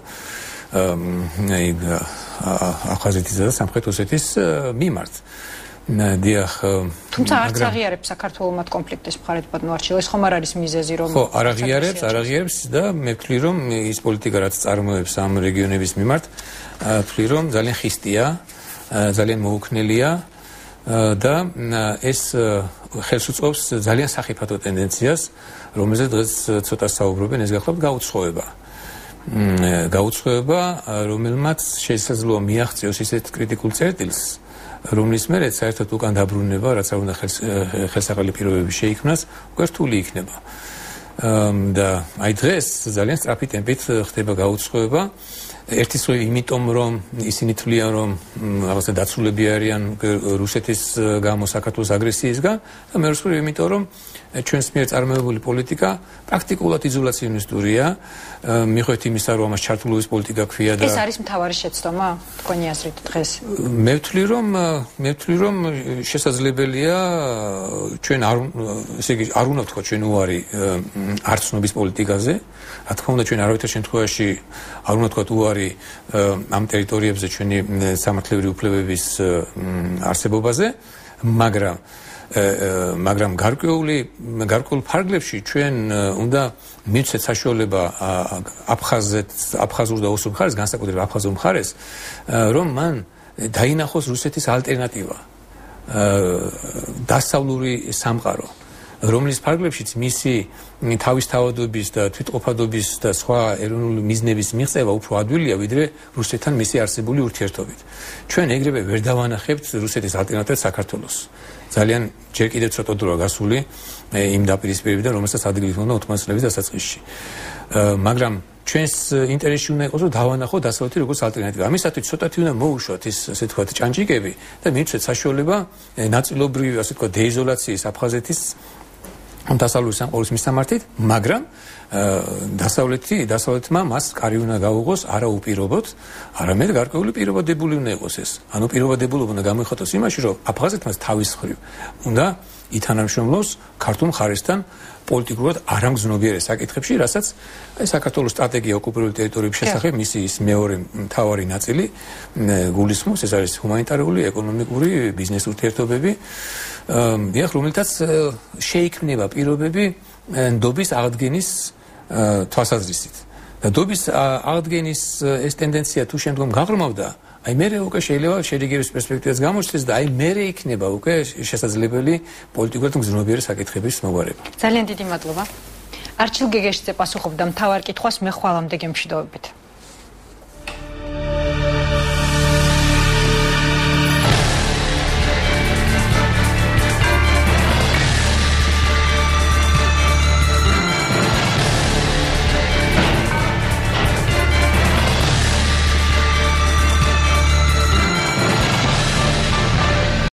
აფხაზეთისა და სამხრეთ ოსეთის მიმართ. დიახ. თუმცა არც აღიარებს საქართველოს მათ კონფლიქტის მხარეთად მოარჩილა. ეს ხომ არ არის მიზეზი, რომ ხო, არ აღიარებს და მე ვთვლი, რომ ის პოლიტიკა რაც წარმოებს ამ რეგიონების მიმართ, ვთვლი, რომ ძალიან ხისტია, ძალიან მოუქნელია და ეს ხელს უწყობს ძალიან სახიფათო ტენდენციას, რომელზეც დღეს ცოტა საუბრობენ, ეს გახლავთ გაუცხოება, რომელმაც შესაძლოა მიაღწიოს ისეთ კრიტიკულ წერტილს, რომლის მერე საერთოდ უკან დაბრუნება, რაც არ უნდა ხელსაყრელი პირობები შეიქმნას, უკვე რთული იქნება. და აი დღეს ძალიან სწრაფი ტემპით ხდება გაუცხოება. ერთის მხრივ იმიტომ, რომ ისინი თვლიან, რომ რაღაცა დაცულები არიან რუსეთის გამო საქართველოს აგრესიისგან და მეორე მხრივ იმიტომ, რომ ჩვენს მიერ წარმოებული პოლიტიკა პრაქტიკულად იზოლაციონისტურია, მიხვდეთ იმისა, რომ ამას ჩართულობის პოლიტიკა ქვია და ეს არის მთავარი შეცდომა თქვენი აზრით დღეს? მე ვთვლი, რომ შესაძლებელია ჩვენ არ უნდა ვთქვა ჩვენ უარი არცნობის პოლიტიკაზე. რა თქმა უნდა, ჩვენ არავითარ შემთხვევაში არ უნდა ვთქვა უარი ამ ტერიტორიებზე ჩვენი სამართლებრივი უფლებების არსებობაზე, მაგრამ გარკვეულ ფარგლებში ჩვენ უნდა მივცეთ საშუალება აფხაზურ და ოსურ მხარეს, განსაკუთრებით აფხაზურ მხარეს, რომ მან დაინახოს რუსეთის ალტერნატივა, დასავლური სამყარო, რომლის ფარგლებშიც მისი თავისთავადობის და თვითყოფადობის და სხვა ეროვნული მიზნების მიღწევა უფრო ადვილია, ვიდრე რუსეთთან მისი არსებული ურთიერთობით. ჩვენ ეგრევე ვერ დავანახებთ რუსეთის ალტერნატივას საქართველოს. ძალიან ჯერ კიდევ ცოტა დროა გასული იმ დაპირისპირებიდან, რომელსაც ადგილი ჰქონდა ოთმანეთის წლების დასაწყისში. მაგრამ ჩვენს ინტერესში უნდა იყოს, რომ დავანახოთ დასავლეთი როგორც ალტერნატივა. ამისათვის ცოტათი უნდა მოუშვათ ის, ასე ვთქვათ, ჭანჭიკები და მივცეთ საშუალება ნაწილობრივი, ასე ვთქვათ, დეიზოლაციის აფხაზეთის დასავლური სამყაროს მისამართით, მაგრამ დასავლეთმა მას კარი უნდა გაუღოს არა უპირობოდ, არამედ გარკვეული პირობადებული უნდა იყოს ეს. ანუ პირობადებულობა უნდა გამოიხატოს იმაში, რომ აფხაზეთმა თავის მხრივ უნდა ითანამშრომლოს ქართულ მხარესთან პოლიტიკურად არამგზნობიარე საკითხებში, რასაც საქართველოს სტრატეგია ოკუპირებული ტერიტორიების შესახებ მისი ის მეორე მთავარი ნაწილი გულისხმობს, ეს არის ჰუმანიტარული, ეკონომიკური, ბიზნეს ურთიერთობები, რომელთაც შეიქმნება პირობები ნდობის აღდგენის თვალსაზრისით. და ნდობის აღდგენის ეს ტენდენცია თუ შემდგომ გაღრმავდა, აი მე უკვე შეიძლება შედეგების პერსპექტივას გამოჩნდეს და აი მე იქნება უკვე შესაძლებელი პოლიტიკურად მგზნობიარე საკითხების მოგვარება. ძალიან დიდი მადლობა. არჩილ გეგეშიძე პასუხობდა მთავარ კითხვას, მე ხვალამდე გემშვიდობებით.